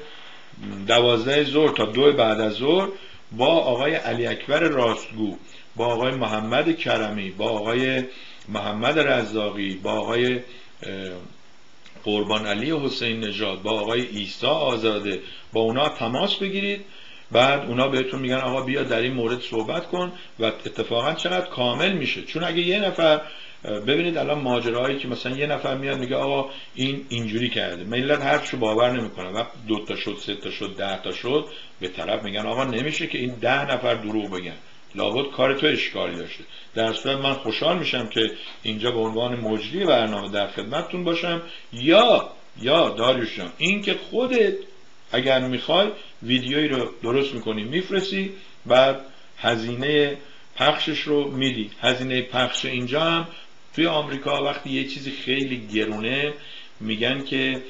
A: دوازده ظهر تا دو بعد از ظهر با آقای علی اکبر راستگو، با آقای محمد کرمی، با آقای محمد رزاقی، با آقای قربان علی حسین نژاد، با آقای عیسی آزاده، با اونا تماس بگیرید، بعد اونا بهتون میگن آقا بیا در این مورد صحبت کن. و اتفاقا چقدر کامل میشه، چون اگه یه نفر، ببینید الان ماجراهایی که مثلا یه نفر میاد میگه آقا این اینجوری کرده، ملت حرفشو باور نمیکنه، وقت دو تا شد، سه تا شد، ده تا شد، به طرف میگن آقا نمیشه که این ده نفر دروغ بگن، لابد کار تو اشکالی داشته. در صورت من خوشحال میشم که اینجا به عنوان مجری برنامه در خدمتتون باشم. یا یا داریوش جان، این که خودت اگر میخوای ویدیویی رو درست میکنی میفرستی، بعد هزینه پخشش رو میدی. هزینه پخش اینجا هم توی آمریکا وقتی یه چیزی خیلی گرونه میگن که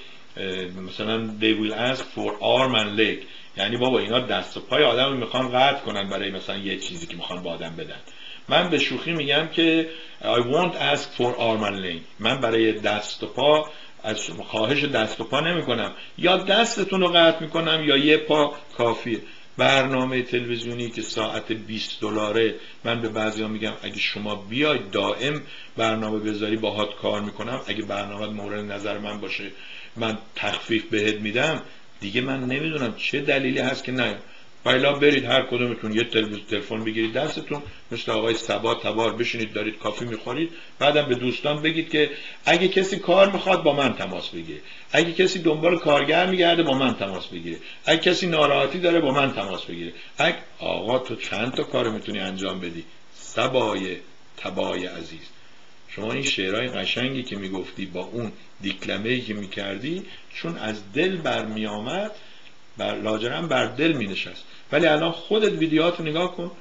A: مثلا they will ask for arm and leg، یعنی بابا اینا دست و پای آدم رو میخوان قطع کنن برای مثلا یه چیزی که میخوان با آدم بدن. من به شوخی میگم که I won't ask for arm and leg، من برای دست و پا از خواهش دست و پا نمی کنم، یا دستتون رو قطع میکنم یا یه پا کافیه. برنامه تلویزیونی که ساعت بیست دلاره، من به بعضیا میگم اگه شما بیای دائم برنامه بذاری باهات کار میکنم، اگه برنامه مورد نظر من باشه من تخفیف بهت میدم، دیگه من نمیدونم چه دلیلی هست که نه. بایلا برید هر کدومتون یه تلویزیون تلفن بگیرید دستتون، مثل آقای صبا تبار بشینید دارید کافی میخورید، بعدم به دوستان بگید که اگه کسی کار میخواد با من تماس بگیره، اگه کسی دنبال کارگر میگرده با من تماس بگیره، اگه کسی ناراحتی داره با من تماس بگیره. اگه آقا تو چند تا کار میتونی انجام بدی صبای تبای عزیز. شما این شعرهای قشنگی که میگفتی با اون دیکلمه‌ای که میکردی چون از دل برمی آمد، بر لاجرم بر دل می نشست. ولی الان خودت ویدیوهات نگاه کن،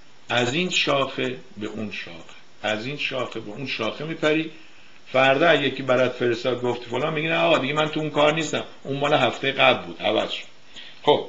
A: از این شاخه به اون شاخه، از این شاخه به اون شاخه میپری. فردا اگه یکی برات فرستاد گفتی فلان، میگی نه آقا دیگه من تو اون کار نیستم، اون مال هفته قبل بود، عوض شد. خب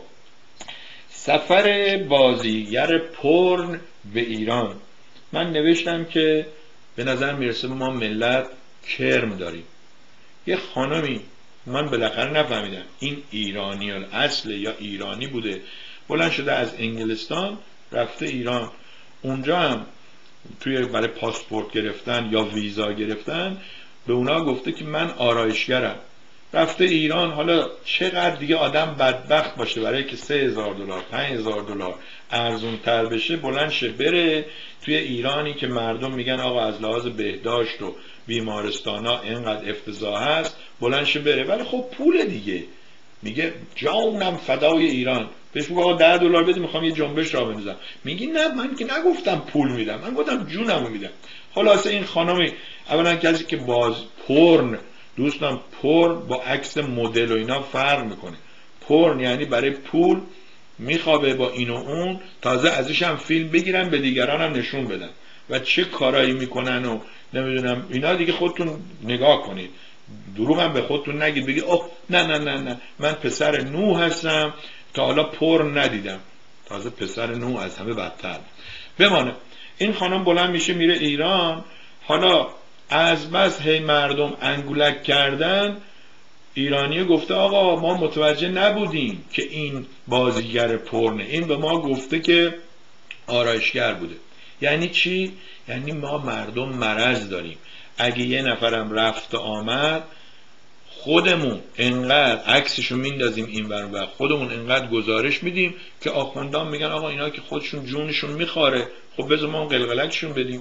A: سفر بازیگر پرن به ایران، من نوشتم که به نظر میرسه ما ملت کرم داریم. یه خانمی، من بالاخره نفهمیدم این ایرانی الاصل یا ایرانی بوده، بلند شده از انگلستان رفته ایران، اونجا هم توی برای پاسپورت گرفتن یا ویزا گرفتن به اونا گفته که من آرایشگرم، رفته ایران. حالا چقدر دیگه آدم بدبخت باشه برای که سه هزار دلار پنج هزار دلار ارزون تر بشه بلند شه بره توی ایرانی که مردم میگن آقا از لحاظ بهداشت و بیمارستان ها اینقدر افتضاح هست، بلند شه بره. ولی خب پول دیگه، میگه جانم فدای ایران، بهش میگه آقا ده دلار بده میخوام یه جنبش راه بندازم. میگی نه من که نگفتم پول میدم، من گفتم جونمو میدم. خلاصه این خانمی اولا کسی که باز پورن، دوستان پورن با عکس مدل و اینا فرق میکنه. پورن یعنی برای پول میخوابه با این و اون، تازه ازش هم فیلم بگیرن به دیگران هم نشون بدن و چه کارایی میکنن و نمیدونم اینا. دیگه خودتون نگاه کنید، دروغ هم به خودتون نگید بگید اوه نه نه نه نه من پسر نوح هستم تا حالا پورن ندیدم. تازه پسر نوح از همه بدتر. بمانه این خانم بلند میشه میره ایران. حالا از بس هی مردم انگولک کردن، ایرانی گفته آقا ما متوجه نبودیم که این بازیگر پرنه، این به ما گفته که آرایشگر بوده. یعنی چی؟ یعنی ما مردم مرض داریم. اگه یه نفرم رفت و آمد خودمون انقدر عکسشو میندازیم این ور و خودمون انقدر گزارش میدیم که آخوندان میگن آقا اینا که خودشون جونشون میخواره، خب بذار ما قلقلکشون بدیم.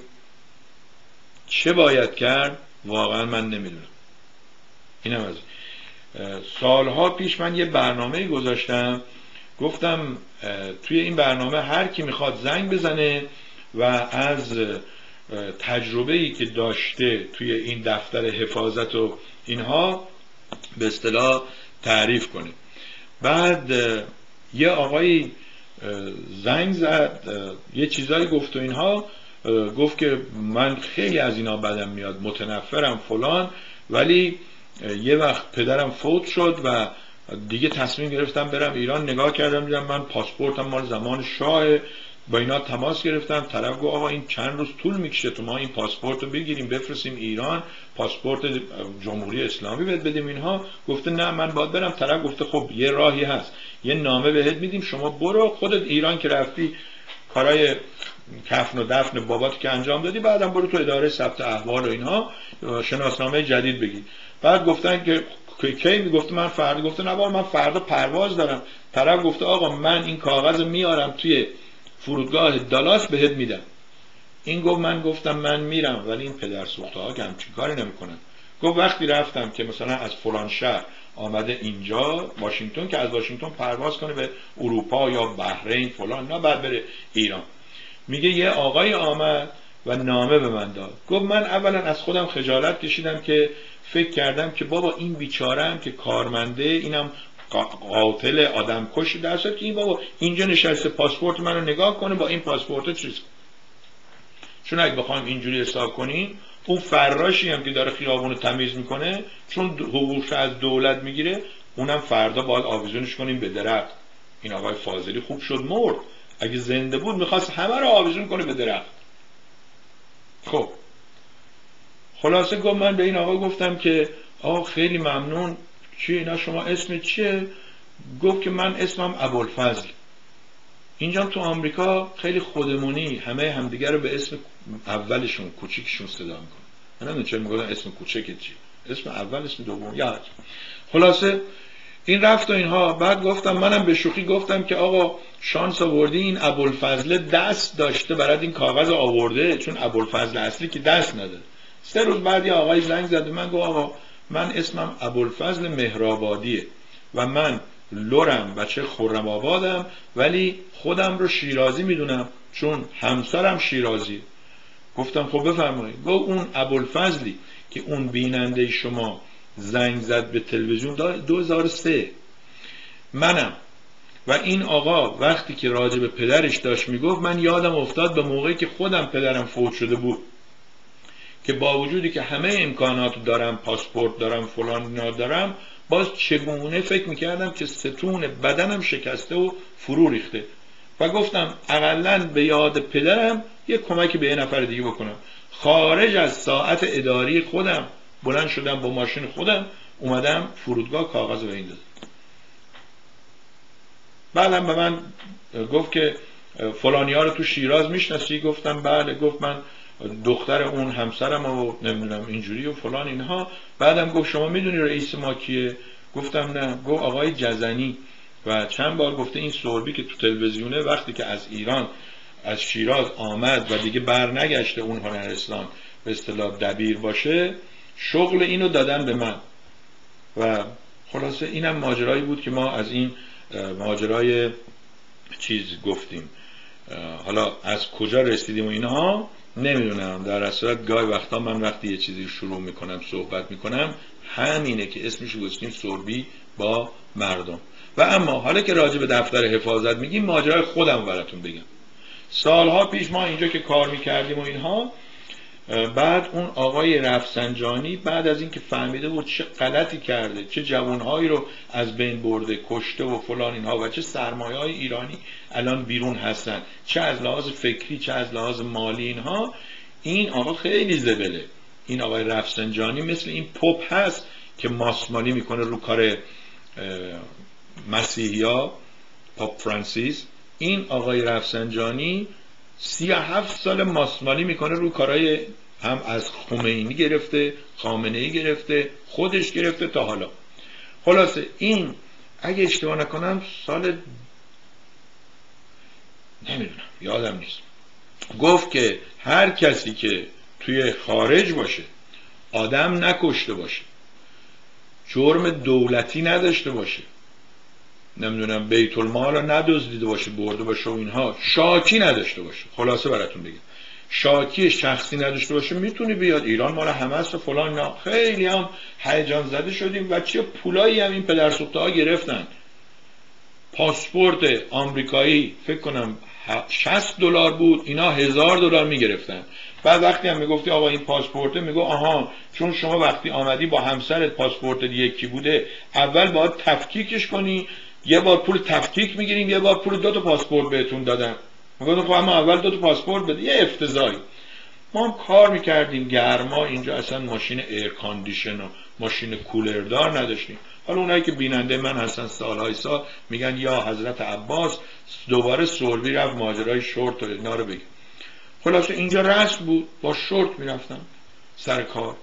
A: چه باید کرد؟ واقعا من نمیدونم. اینم از سالها پیش من یه برنامه گذاشتم، گفتم توی این برنامه هر کی میخواد زنگ بزنه و از تجربه‌ای که داشته توی این دفتر حفاظت و اینها به اصطلاح تعریف کنه. بعد یه آقایی زنگ زد، یه چیزایی گفت و اینها، گفت که من خیلی از اینا بدم میاد، متنفرم فلان، ولی یه وقت پدرم فوت شد و دیگه تصمیم گرفتم برم ایران. نگاه کردم دیدم من پاسپورتم مال زمان شاه، با اینا تماس گرفتم. طرف گفت آقا این چند روز طول میکشه تو ما این پاسپورت رو بگیریم بفرستیم ایران، پاسپورت جمهوری اسلامی بهت بدیم اینها. گفته نه من باید برم. طرف گفته خب یه راهی هست، یه نامه بهت میدیم شما برو خودت ایران که رفتی کارای کفن و دفن بابات که انجام دادی، بعدم برو تو اداره ثبت احوال و اینها شناسنامه جدید بگیر. بعد گفتن که کی میگفت من فردا، گفته نه بابا من فردا پرواز دارم. طرف گفته آقا من این کاغذ میارم توی فرودگاه دالاس بهت میدم. این گفت من گفتم من میرم ولی این پدر سوخته ها که همچین کاری نمیکنن. گفت وقتی رفتم که مثلا از فلان شهر آمده اینجا واشنگتن که از واشنگتن پرواز کنه به اروپا یا بحرین فلان، نه بعد بره ایران. میگه یه آقای آمد و نامه به من داد. گفت من اولا از خودم خجالت کشیدم که فکر کردم که بابا این بیچاره‌ام که کارمنده، اینم قاتل آدم کش، در صورتی که این بابا اینجا نشسته پاسپورت منو نگاه کنه با این پاسپورت چیز. چون اگه بخوایم اینجوری حساب کنیم اون فراشی هم که داره خیابونو تمیز میکنه چون حقوقش از دولت میگیره اونم فردا باید آویزونش کنیم به درخت. این آقای فاضلی خوب شد مرد، اگه زنده بود میخواست همه رو آویزون کنه به درخت. خب خلاصه گفت من به این آقا گفتم که آقا خیلی ممنون، چیه اینا شما اسم چیه؟ گفت که من اسمم ابوالفضل. اینجا تو آمریکا خیلی خودمونی همه همدیگه رو به اسم اولشون کوچیکشون صدا میکنن. من نمیدونم چرا میگن اسم کوچیک چی، اسم اول اسم دوم یاد. خلاصه این رفت و اینها. بعد گفتم منم به شوخی گفتم که آقا شانس آوردی این ابوالفضل دست داشته برات این کاغذ آورده، چون ابوالفضل اصلی که دست نداره. سه روز بعد یه آقای زنگ زد و من گفت آقا من اسمم ابوالفضل مهرآبادیه و من لورم بچه خرم آبادم ولی خودم رو شیرازی میدونم چون همسرم شیرازی. گفتم خب بفرمایید. گفت اون ابوالفضلی که اون بیننده شما زنگ زد به تلویزیون دو هزار و سه منم و این آقا وقتی که راجع به پدرش داشت میگفت من یادم افتاد به موقعی که خودم پدرم فوت شده بود که با وجودی که همه امکانات دارم، پاسپورت دارم، فلان دارم، باز چگونه فکر میکردم که ستون بدنم شکسته و فرو ریخته و گفتم اقلن به یاد پدرم یه کمکی به یه نفر دیگه بکنم. خارج از ساعت اداری خودم بلند شدم با ماشین خودم اومدم فرودگاه کاغذ به این دادم. بعدم به من گفت که فلانی ها رو تو شیراز میشناسی؟ گفتم بله. گفت من دختر اون همسرم و نمیدونم اینجوری و فلان اینها. بعدم گفت شما میدونی رئیس ما کیه؟ گفتم نه. گفت آقای جزنی و چند بار گفته این سوربی که تو تلویزیونه وقتی که از ایران از شیراز آمد و دیگه بر نگشته اون هنرستان به اصطلاح دبیر باشه، شغل اینو دادن به من. و خلاصه اینم ماجرایی بود که ما از این ماجرای چیز گفتیم، حالا از کجا رسیدیم و اینها نمیدونم. در صورت گاهی وقتا من وقتی یه چیزی شروع میکنم صحبت میکنم همینه که اسمش گذاشتیم سربی با مردم. و اما حالا که راجع به دفتر حفاظت میگیم، ماجرای خودم براتون بگم. سالها پیش ما اینجا که کار میکردیم و اینها، بعد اون آقای رفسنجانی بعد از اینکه فهمیده بود چه غلطی کرده، چه جوانهایی رو از بین برده، کشته و فلان اینها، و چه سرمایه‌های ایرانی الان بیرون هستن، چه از لحاظ فکری چه از لحاظ مالی اینها، این آقا خیلی زبله. این آقای رفسنجانی مثل این پاپ هست که ماسمالی میکنه رو کار مسیحیا، پاپ فرانسیس. این آقای رفسنجانی سی و هفت سال ماسمالی میکنه رو کارهای هم از خمینی گرفته، خامنه‌ای گرفته، خودش گرفته تا حالا. خلاصه این اگه اشتباه نکنم سال نمیدونم یادم نیست، گفت که هر کسی که توی خارج باشه، آدم نکشته باشه، جرم دولتی نداشته باشه، نمیدونم بیت المال رو ندزدیده باشه برده باشه و اینها، شاکی نداشته باشه، خلاصه براتون بگم شاکی شخصی نداشته باشه، میتونی بیاد ایران مال همه است و فلان. نه، خیلی هم هیجان زده شدیم و چه پولایی هم این پدرسوخته ها گرفتن. پاسپورت آمریکایی فکر کنم شصت دلار بود، اینا هزار دلار میگرفتن. بعد وقتی هم میگفتی آقا این پاسپورته، میگو آها چون شما وقتی آمدی با همسرت پاسپورت یکی بوده، اول باید تفکیکش کنی، یه بار پول تفکیک میگیریم، یه بار پول دو تا پاسپورت بهتون دادن. میگفتم خب اما اول دو تا پاسپورت بده. یه افتضاحی. ما هم کار میکردیم گرما اینجا، اصلا ماشین ایر کاندیشن و ماشین کولردار نداشتیم. حالا اونایی که بیننده من هستن سالهای سال میگن یا حضرت عباس دوباره سربی رفت ماجرای شورت و اینا رو بگه. خلاصه اینجا رسم بود، با شورت میرفتن سر کار.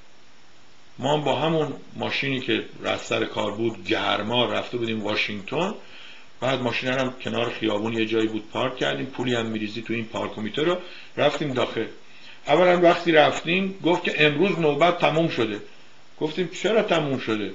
A: ما با همون ماشینی که رفت سر کار بود گرما رفته بودیم واشنگتن. بعد ماشین هم کنار خیابون یه جایی بود پارک کردیم، پولی هم میریزی تو این پارکومیتر رو، رفتیم داخل. اولا وقتی رفتیم گفت که امروز نوبت تموم شده. گفتیم چرا تموم شده؟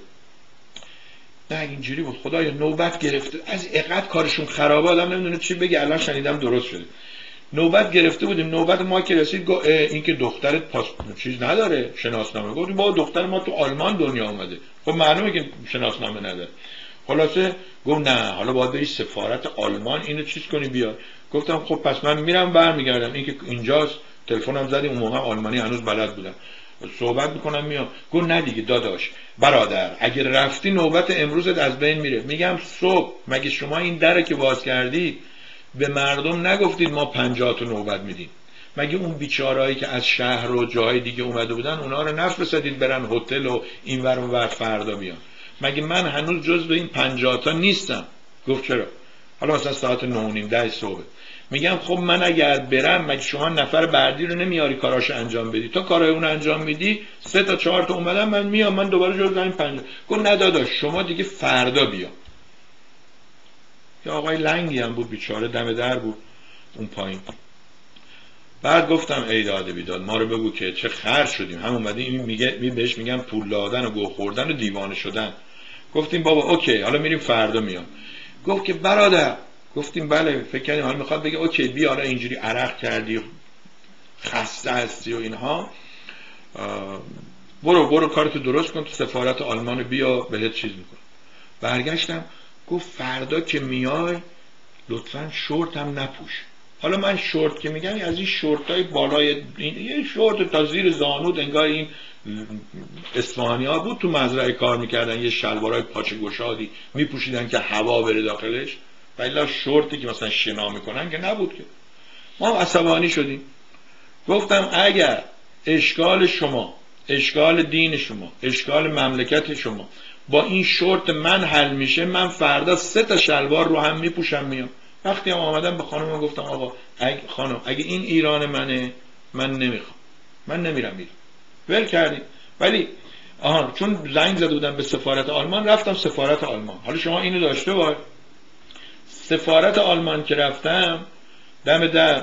A: نه اینجوری بود خدایا نوبت گرفته، از اقد کارشون خرابه، آدم نمیدونه چی بگه. الان شنیدم درست شده. نوبت گرفته بودیم، نوبت ما که رسید گفت این که دخترت پاس چیز نداره، شناسنامه. گفتیم با دختر ما تو آلمان دنیا اومده، خب معلومه که شناسنامه نداره. خلاصه گفت نه حالا باید بری سفارت آلمان اینو چیز کنی بیار. گفتم خب پس من میرم برمیگردم، این که اینجاست. تلفنم زدیم، اون موقع آلمانی هنوز بلد بودم، صحبت میکنم میام. گفت نه دیگه داداش برادر، اگر رفتی نوبت امروزت از بین میره. میگم صبح مگه شما این دره که باز کردی به مردم نگفتید ما پنجاه تا نوبت میدیم؟ مگه اون بیچارهایی که از شهر و جاهای دیگه اومده بودن اونا رو نفرستادید برن هتل و اینور اونور فردا بیان؟ مگه من هنوز جزو این پنجاه تا نیستم؟ گفت چرا؟ حالا مثلا ساعت نه و نیم ده صبح. میگم خب من اگر برم مگه شما نفر بعدی رو نمیاری کاراشو انجام بدی؟ تا کارای اون انجام میدی سه تا چهار تا اومدن، من میام من دوباره جزو این پنجاه. گفت نه داداش شما دیگه فردا بیا. یا آقای لنگی هم بود بیچاره، دم در بود اون پایین. بعد گفتم ای داده بیداد ما رو بگو که چه خرج شدیم، هم اومدیم این میگه می بهش میگن پول دادن و گو خوردن و دیوانه شدن. گفتیم بابا اوکی حالا میریم فردا میام. گفت که برادر، گفتیم بله. فکر کردیم حالا میخواد بگه اوکی بیا حالا اینجوری عرق کردی خسته هستی و اینها، برو برو کارتو درست کن، تو سفارت آلمان بیا بهت چیز میکن. برگشتم گفت فردا که میای لطفاً شورت هم نپوش. حالا من شورت که میگم از این شورتای بالای این یه شورت تا زیر زانود، انگار این اصفهانی ها بود تو مزرعه کار میکردن، یه شلوارای پاچه گشادی میپوشیدن که هوا بره داخلش، و الا شورتی که مثلا شنا میکنن که نبود که. ما عصبانی شدیم. گفتم اگر اشکال شما، اشکال دین شما، اشکال مملکت شما با این شورت من حل میشه، من فردا سه تا شلوار رو هم میپوشم میام. وقتی هم آمدم به خانم گفتم آقا اگه خانم اگه این ایران منه من نمیخوام، من نمیرم ایران. ول کردیم. ولی آها چون زنگ زده بودم به سفارت آلمان، رفتم سفارت آلمان. حالا شما اینو داشته باش، سفارت آلمان که رفتم دم در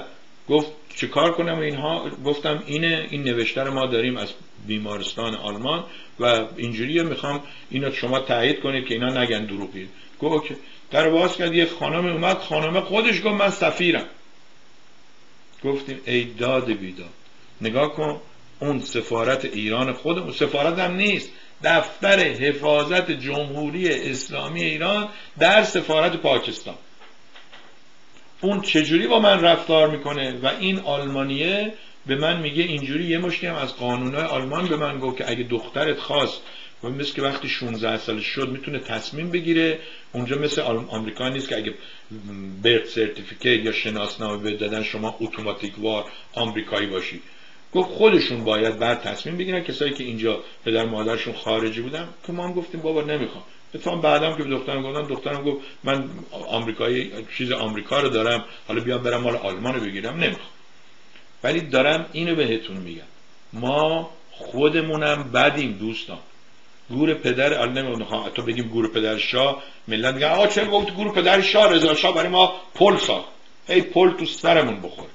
A: گفت چه کار کنم اینها؟ گفتم اینه، این نوشته رو ما داریم از بیمارستان آلمان و اینجوریه، میخوام اینو شما تایید کنید که اینا نگن دروغی. گفت اوکی. در باز کرد، یک خانم اومد، خانم خودش گفت من سفیرم. گفتیم ای داد بیداد، نگاه کن، اون سفارت ایران خودمون، سفارت هم نیست، دفتر حفاظت جمهوری اسلامی ایران در سفارت پاکستان، اون چجوری با من رفتار میکنه؟ و این آلمانیه به من میگه اینجوری. یه مشتی هم از قانونهای آلمان به من گفت که اگه دخترت خواست و مثل که وقتی شانزده سالش شد میتونه تصمیم بگیره، اونجا مثل آمریکا نیست که اگه برت سرتیفیکیت یا شناسنامه بهت دادن شما اتوماتیک وار آمریکایی باشی. گفت خودشون باید بعد تصمیم بگیرن. کسایی که اینجا پدر مادرشون خارجی بودن که ما هم گفتیم بابا نمیخوام. اتفاقا بعدم که به دخترم گفتم، دخترم گفت من آمریکایی چیز آمریکا رو دارم، حالا بیام برم مال آلمان رو بگیرم، نمیخوام. ولی دارم اینو بهتون میگم، ما خودمونم بدیم دوستان. گور پدر ال نمیخوام تو بگیم گور پدر شاه، ملت میگن آقا چرا گفت گور پدر شاه؟ رضا شاه برای ما پل ساخت. ای پل تو سرمون بخوره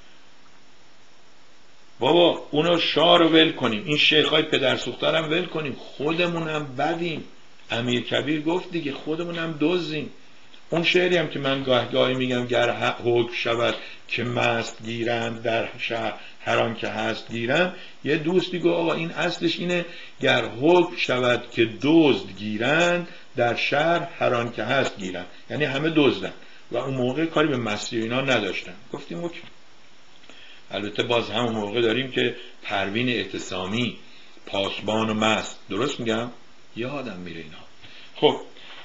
A: بابا، اونو شاه رو ول کنیم، این شیخای پدر سوختارم ول کنیم، خودمونم بدیم. امیر کبیر گفت دیگه خودمونم دزدیم. اون شعری هم که من گاه گاهی میگم، گر حکم شود که مست گیرند در شهر هر آن که هست گیرند، یه دوستی گفت آقا این اصلش اینه، گر حکم شود که دزد گیرند در شهر هر آن که هست گیرند، یعنی همه دزدن و اون موقع کاری به مستی اینا نداشتن. گفتیم اوکی. البته باز همون موقع داریم که پروین اعتصامی پاسبان و مست، درست میگم؟ یادم میره اینا. خب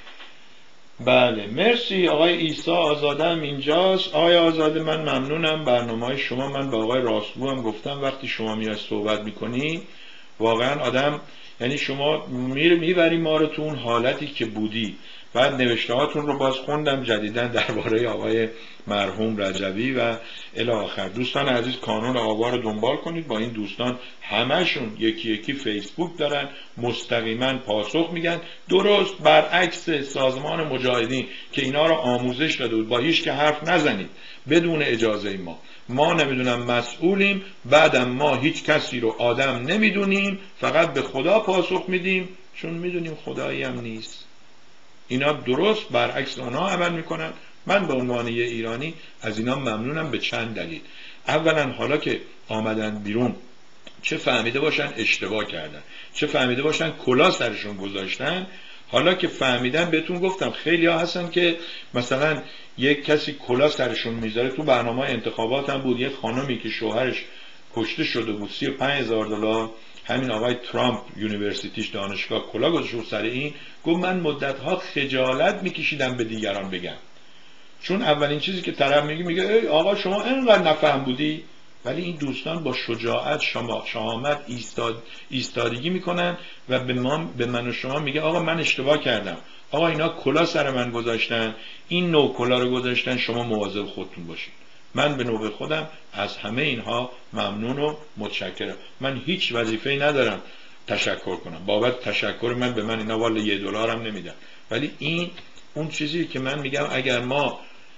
A: بله، مرسی. آقای عیسی آزاده هم اینجاست. آقای آزاده من ممنونم برنامه‌های شما. من به آقای راستگو هم گفتم وقتی شما میای صحبت میکنی واقعا آدم، یعنی شما میره میبری ما رو تو اون حالتی که بودی. بعد نوشته هاتون رو باز خوندم جدیدن درباره آقای مرحوم رجوی و الی آخر. دوستان عزیز کانون آوا رو دنبال کنید، با این دوستان همشون یکی یکی فیسبوک دارن، مستقیما پاسخ میگن، درست برعکس سازمان مجاهدین که اینا رو آموزش داده بود با هیچ که حرف نزنید بدون اجازه ما، ما نمیدونم مسئولیم، بعدم ما هیچ کسی رو آدم نمیدونیم، فقط به خدا پاسخ میدیم چون میدونیم خدایی هم نیست. اینا درست برعکس اونا عمل میکنن. من به عنوان یه ایرانی از اینا ممنونم به چند دلیل. اولا حالا که آمدن بیرون، چه فهمیده باشن اشتباه کردن، چه فهمیده باشن کلا سرشون گذاشتن. حالا که فهمیدن، بهتون گفتم خیلی ها هستن که مثلا یک کسی کلا سرشون میذاره. تو برنامه انتخابات هم بود، یک خانمی که شوهرش کشته شده بود، سی و پنج هزار دلار همین آقای ترامپ یونیورسیتیش دانشگاه کلا گذاشت سر این. گفت من مدتها خجالت میکشیدم به دیگران بگم، چون اولین چیزی که طرف میگه میگه ای آقا شما اینقدر نفهم بودی. ولی این دوستان با شجاعت شما شهامت ایستاد ایستادگی میکنن و به ما به من و شما میگه آقا من اشتباه کردم، آقا اینا کلا سر من گذاشتن، این نوع کلا رو گذاشتن، شما مواظب خودتون باشید. من به نوبه خودم از همه اینها ممنون و متشکرم. من هیچ وظیفه‌ای ندارم تشکر کنم، بابت تشکر من به من اینا والا یه دلارم نمیدن. ولی این اون چیزی که من میگم، اگر ما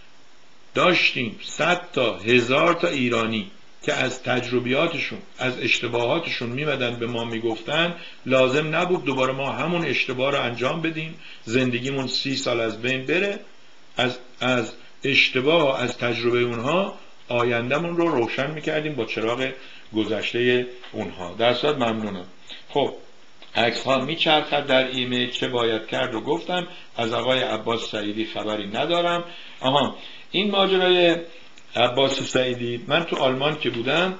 A: داشتیم صد تا هزار تا ایرانی که از تجربیاتشون از اشتباهاتشون میمدن به ما میگفتن، لازم نبود دوباره ما همون اشتباه رو انجام بدیم، زندگیمون سی سال از بین بره. از از اشتباه از تجربه اونها آیندهمون رو روشن میکردیم با چراغ گذشته اونها. در صورت ممنونم. خب عکس ها میچرخد در ایمیل، چه باید کرد رو گفتم. از آقای عباس سعیدی خبری ندارم. آها این ماجرای عباس سعیدی، من تو آلمان که بودم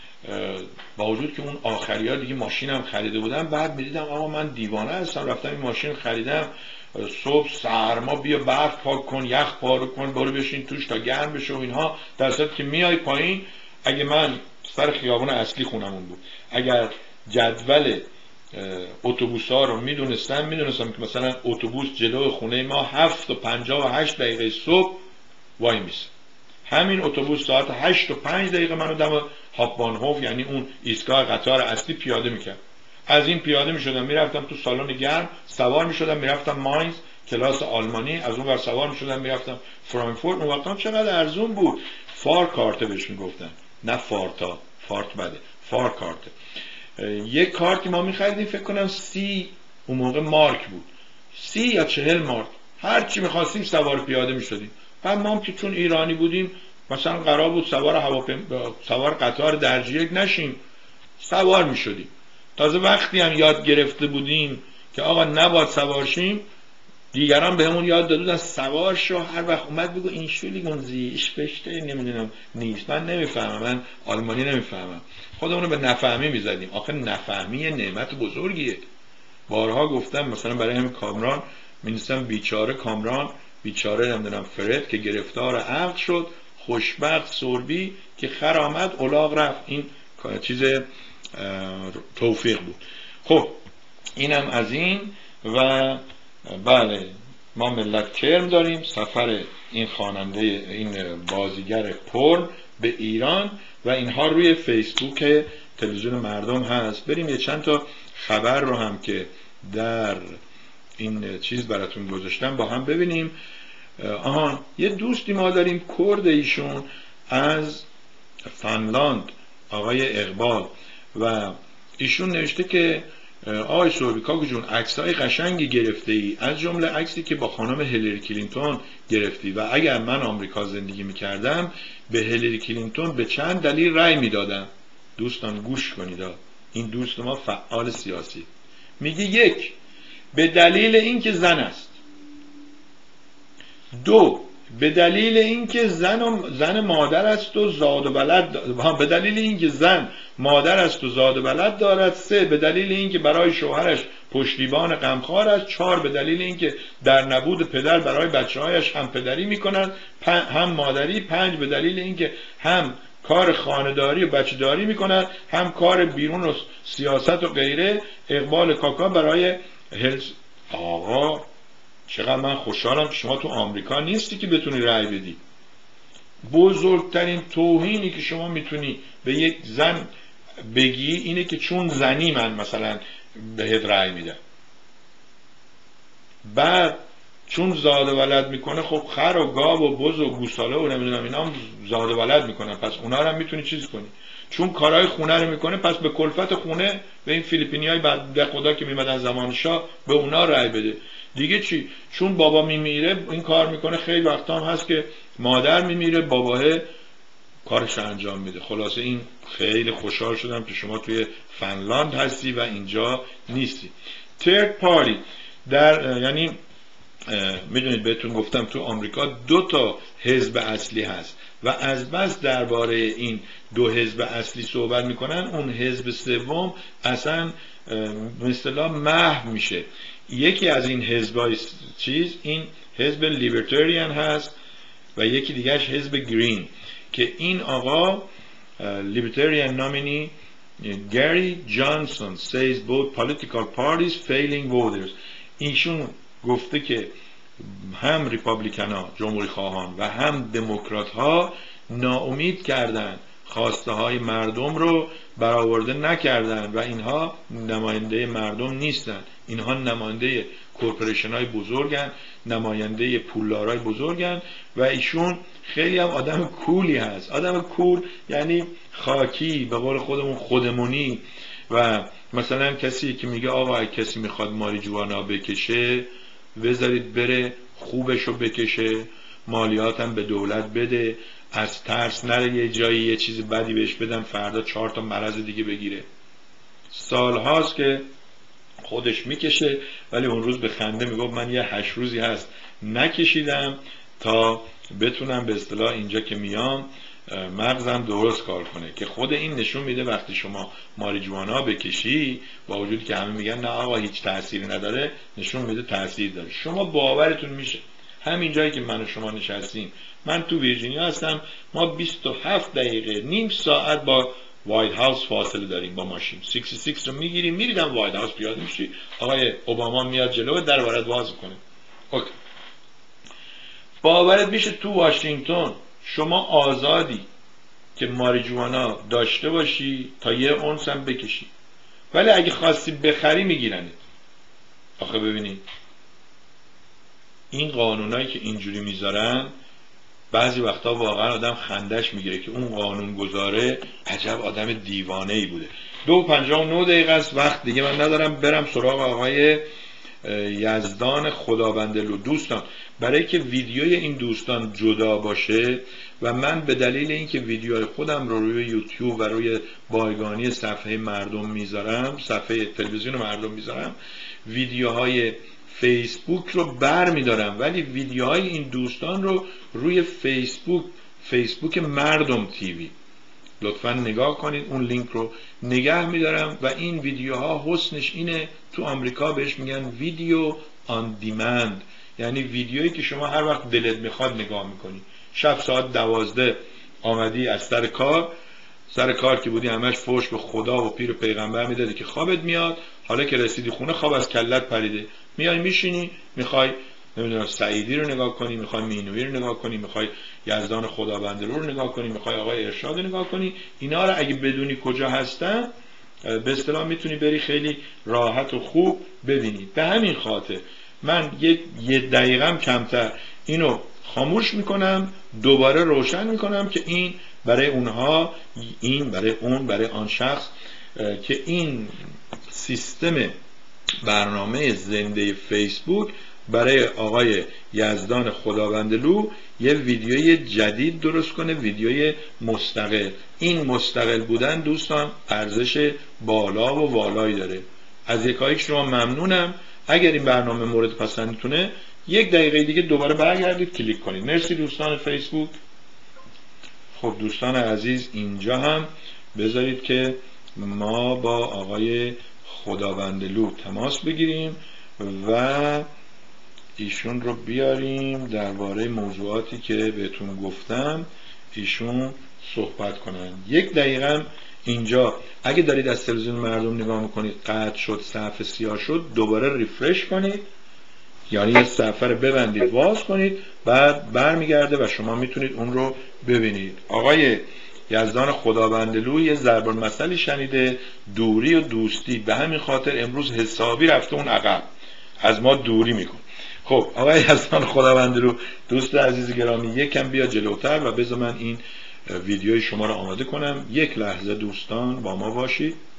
A: با وجود که اون آخری ها دیگه ماشینم خریده بودم، بعد میدیدم آقا من دیوانه هستم، رفتم این ماشین خریدم، صبح سرما بیا برف پاک کن، یخ پارو کن، برو بشین توش تا گرم بشه و اینها. در صورتی که میای پایین، اگه من سر خیابان اصلی خونمون بود، اگر جدول اتوبوس ها رو میدونستم میدونستم که مثلا اتوبوس جلو خونه ما هفت و پنجاه و هشت دقیقه صبح وای میسه، همین اتوبوس ساعت هشت و پنج دقیقه منو دم هاپبانهوف یعنی اون ایستگاه قطار اصلی پیاده میکرد. از این پیاده میشدم میرفتم تو سالن گرم، سوار میشدم میرفتم ماینز، کلاس آلمانی، از اون ور سوار میشدم میرفتم فرانکفورت. اون وقتا چقدر ارزون بود، فار کارت بهش میگفتن، نه فارتا، فارت بده، فار کارت. یک کارتی ما میخریدیم فکر کنم سی اون موقع مارک بود، سی یا چهل مارک، هر چی میخواستیم سوار پیاده میشدیم. بعد ما هم که چون ایرانی بودیم مثلا قرار بود سوار هواپیما، سوار قطار درجه یک نشیم، سوار میشدیم. تازه وقتی هم یاد گرفته بودیم که آقا نباید سوار شیم، دیگران بهمون یاد دادن سوار شو، هر وقت اومد بگو این شولی گنزی اش بشته نمیدونم نیست، من نمیفهمم، من آلمانی نمیفهمم، خودمونو به نفهمی میزدیم. آخه نفهمی نعمت بزرگیه. بارها گفتم مثلا برای همین کامران می‌نویسم بیچاره کامران، بیچاره نمیدونم فرد که گرفتار عقل شد، خوشبخت سوربی که خر آمد الاغ رفت. این چیز توفیق بود. خب اینم از این. و بله ما ملت کرم داریم، سفر این خواننده این بازیگر پرن به ایران و اینها روی فیسبوک تلویزیون مردم هست. بریم یه چند تا خبر رو هم که در این چیز براتون گذاشتم با هم ببینیم. آها یه دوستی ما داریم کرد، ایشون از فنلاند، آقای اقبال، و ایشون نوشته که آقای سوربی کاکو جون عکسای قشنگی گرفته ای، از جمله عکسی که با خانم هیلاری کلینتون گرفتی و اگر من آمریکا زندگی میکردم به هیلاری کلینتون به چند دلیل رأی میدادم. دوستان گوش کنید، این دوست ما فعال سیاسی میگه: یک، به دلیل اینکه زن است. دو، به دلیل اینکه زن و زن مادر است و زاد و ولد، به دلیل اینکه زن مادر است و زاد و ولد دارد. سه، به دلیل اینکه برای شوهرش پشتیبان غمخوار است. چهار، به دلیل اینکه در نبود پدر برای بچه‌هایش هم پدری می‌کند هم مادری. پنج، به دلیل اینکه هم کار خانه‌داری و بچه‌داری می‌کند هم کار بیرون و سیاست و غیره. اقبال کاکا برای هلس. آقا چقدر من خوشحالم که شما تو آمریکا نیستی که بتونی رأی بدی. بزرگترین توهینی که شما میتونی به یک زن بگی اینه که چون زنی من مثلا بهت رأی میدم. بعد چون زاد و ولد میکنه، خب خر و گاو و بز و گوساله و نمیدونم اینا هم زاد و ولد میکنن، پس اونا رو هم میتونی چیز کنی. چون کارهای خونه رو میکنه، پس به کلفت خونه به این فیلیپینیای بعد خدا که میمدن زمان شاه به اونا رأی بده. دیگه چی؟ چون بابا میمیره این کار میکنه. خیلی وقتا هم هست که مادر میمیره باباه کارش انجام میده. خلاصه این خیلی خوشحال شدم که شما توی فنلاند هستی و اینجا نیستی. ترد پارتی در یعنی میدونید بهتون گفتم تو آمریکا دو تا حزب اصلی هست و از بس درباره این دو حزب اصلی صحبت میکنن اون حزب سوم اصلا به اصطلاح محو میشه. یکی از این حزبای چیز این حزب لیبرتریان هست و یکی دیگهش حزب گرین که این آقا لیبرتریان نامینی گری جانسون says both political parties failing voters. ایشون گفته که هم ریپابلیکن ها جمهوری خواهان و هم دموکرات ها ناامید کردند، خواسته های مردم رو برآورده نکردند و اینها نماینده مردم نیستند. اینها نماینده کورپوریشن های بزرگن، نماینده پولدارای بزرگن و ایشون خیلی هم آدم کولی هست. آدم کول یعنی خاکی، به قول خودمون خودمونی. و مثلا کسی که میگه آقا کسی میخواد ماریجوانا بکشه بذارید بره، خوبشو بکشه، مالیاتم به دولت بده، از ترس نره یه جایی یه چیز بدی بهش بدن فردا چهار تا مرض دیگه بگیره. سال هاست که خودش میکشه ولی اون روز به خنده میگفت من یه هشت روزی هست نکشیدم تا بتونم به اصطلاح اینجا که میام مغزم درست کار کنه. که خود این نشون میده وقتی شما ماریجوانا بکشی با وجودی که همه میگن نه آقا هیچ تأثیری نداره، نشون میده تأثیر داره. شما باورتون میشه همین جایی که من و شما نشستیم، من تو ویرجینیا هستم، ما بیست و هفت دقیقه نیم ساعت با وایت هاوس فاصله داریم با ماشین. شصت و شش رو میگیریم میریدم وایت هاوس پیاده میشی، آقای اوباما میاد جلو در برات باز کنه. اوکی. باورت میشه تو واشنگتن شما آزادی که ماریجوانا داشته باشی تا یه اونس هم بکشی، ولی اگه خواستی بخری میگیرنت. آخه ببینید این قانونایی که اینجوری میذارن بعضی وقتا واقعا آدم خندش میگیره که اون قانون گذاره عجب آدم دیوانه ای بوده. دو پنجاه و نه دقیقه است وقت دیگه من ندارم، برم سراغ آقای یزدان خداوندلو. دوستان برای که ویدیوی این دوستان جدا باشه و من به دلیل اینکه ویدیوهای خودم رو روی یوتیوب و روی بایگانی صفحه مردم میذارم، صفحه تلویزیون مردم میذارم، ویدیوهای فیسبوک رو بر میدارم ولی ویدیوهای این دوستان رو روی فیسبوک فیسبوک مردم تیوی لطفا نگاه کنید، اون لینک رو نگه میدارم و این ویدیوها حسنش اینه، تو آمریکا بهش میگن ویدیو آن دیمند، یعنی ویدیویی که شما هر وقت دلت میخواد نگاه میکنی. شب ساعت دوازده آمدی از سر کار، سر کار که بودی همش فوش به خدا و پیر و پیغمبر میدادی که خوابت میاد، حالا که رسیدی خونه خواب از کلت پریده، میای میشینی میخوای نمیدونم سعیدی رو نگاه کنی، میخوای مینوی رو نگاه کنی، میخوای یزدان خداوندلو رو نگاه کنی، میخوای آقای ارشاد رو نگاه کنی. اینا رو اگه بدونی کجا هستن به اصطلاح میتونی بری خیلی راحت و خوب ببینی. به همین خاطر من یک یه دقیقم کمتر اینو خاموش میکنم، دوباره روشن میکنم که این برای اونها، این برای اون، برای آن شخص که این سیستم برنامه زنده فیسبوک برای آقای یزدان خداوندلو یه ویدیوی جدید درست کنه، ویدیوی مستقل. این مستقل بودن دوستان ارزش بالا و والایی داره. از یکایک شما ممنونم. اگر این برنامه مورد پسندتونه یک دقیقه دیگه دوباره برگردید کلیک کنید. مرسی دوستان فیسبوک. خب دوستان عزیز اینجا هم بذارید که ما با آقای خداوندلو تماس بگیریم و ایشون رو بیاریم درباره موضوعاتی که بهتون گفتم ایشون صحبت کنن. یک دقیقه اینجا اگه دارید از تلویزیون مردم نگاه میکنید قطع شد، صفحه سیاه شد، دوباره ریفرش کنید، یعنی یه صفحه رو ببندید باز کنید، بعد برمیگرده و شما میتونید اون رو ببینید. آقای یزدان خداوندلو یه ضرب المثلی شنیده، دوری و دوستی، به همین خاطر امروز حسابی رفته اون عقب از ما دوری میکن. خب آقای یزدان خداوندلو دوست عزیز گرامی یکم بیا جلوتر و بذار من این ویدیوی شما رو آماده کنم. یک لحظه دوستان با ما باشید.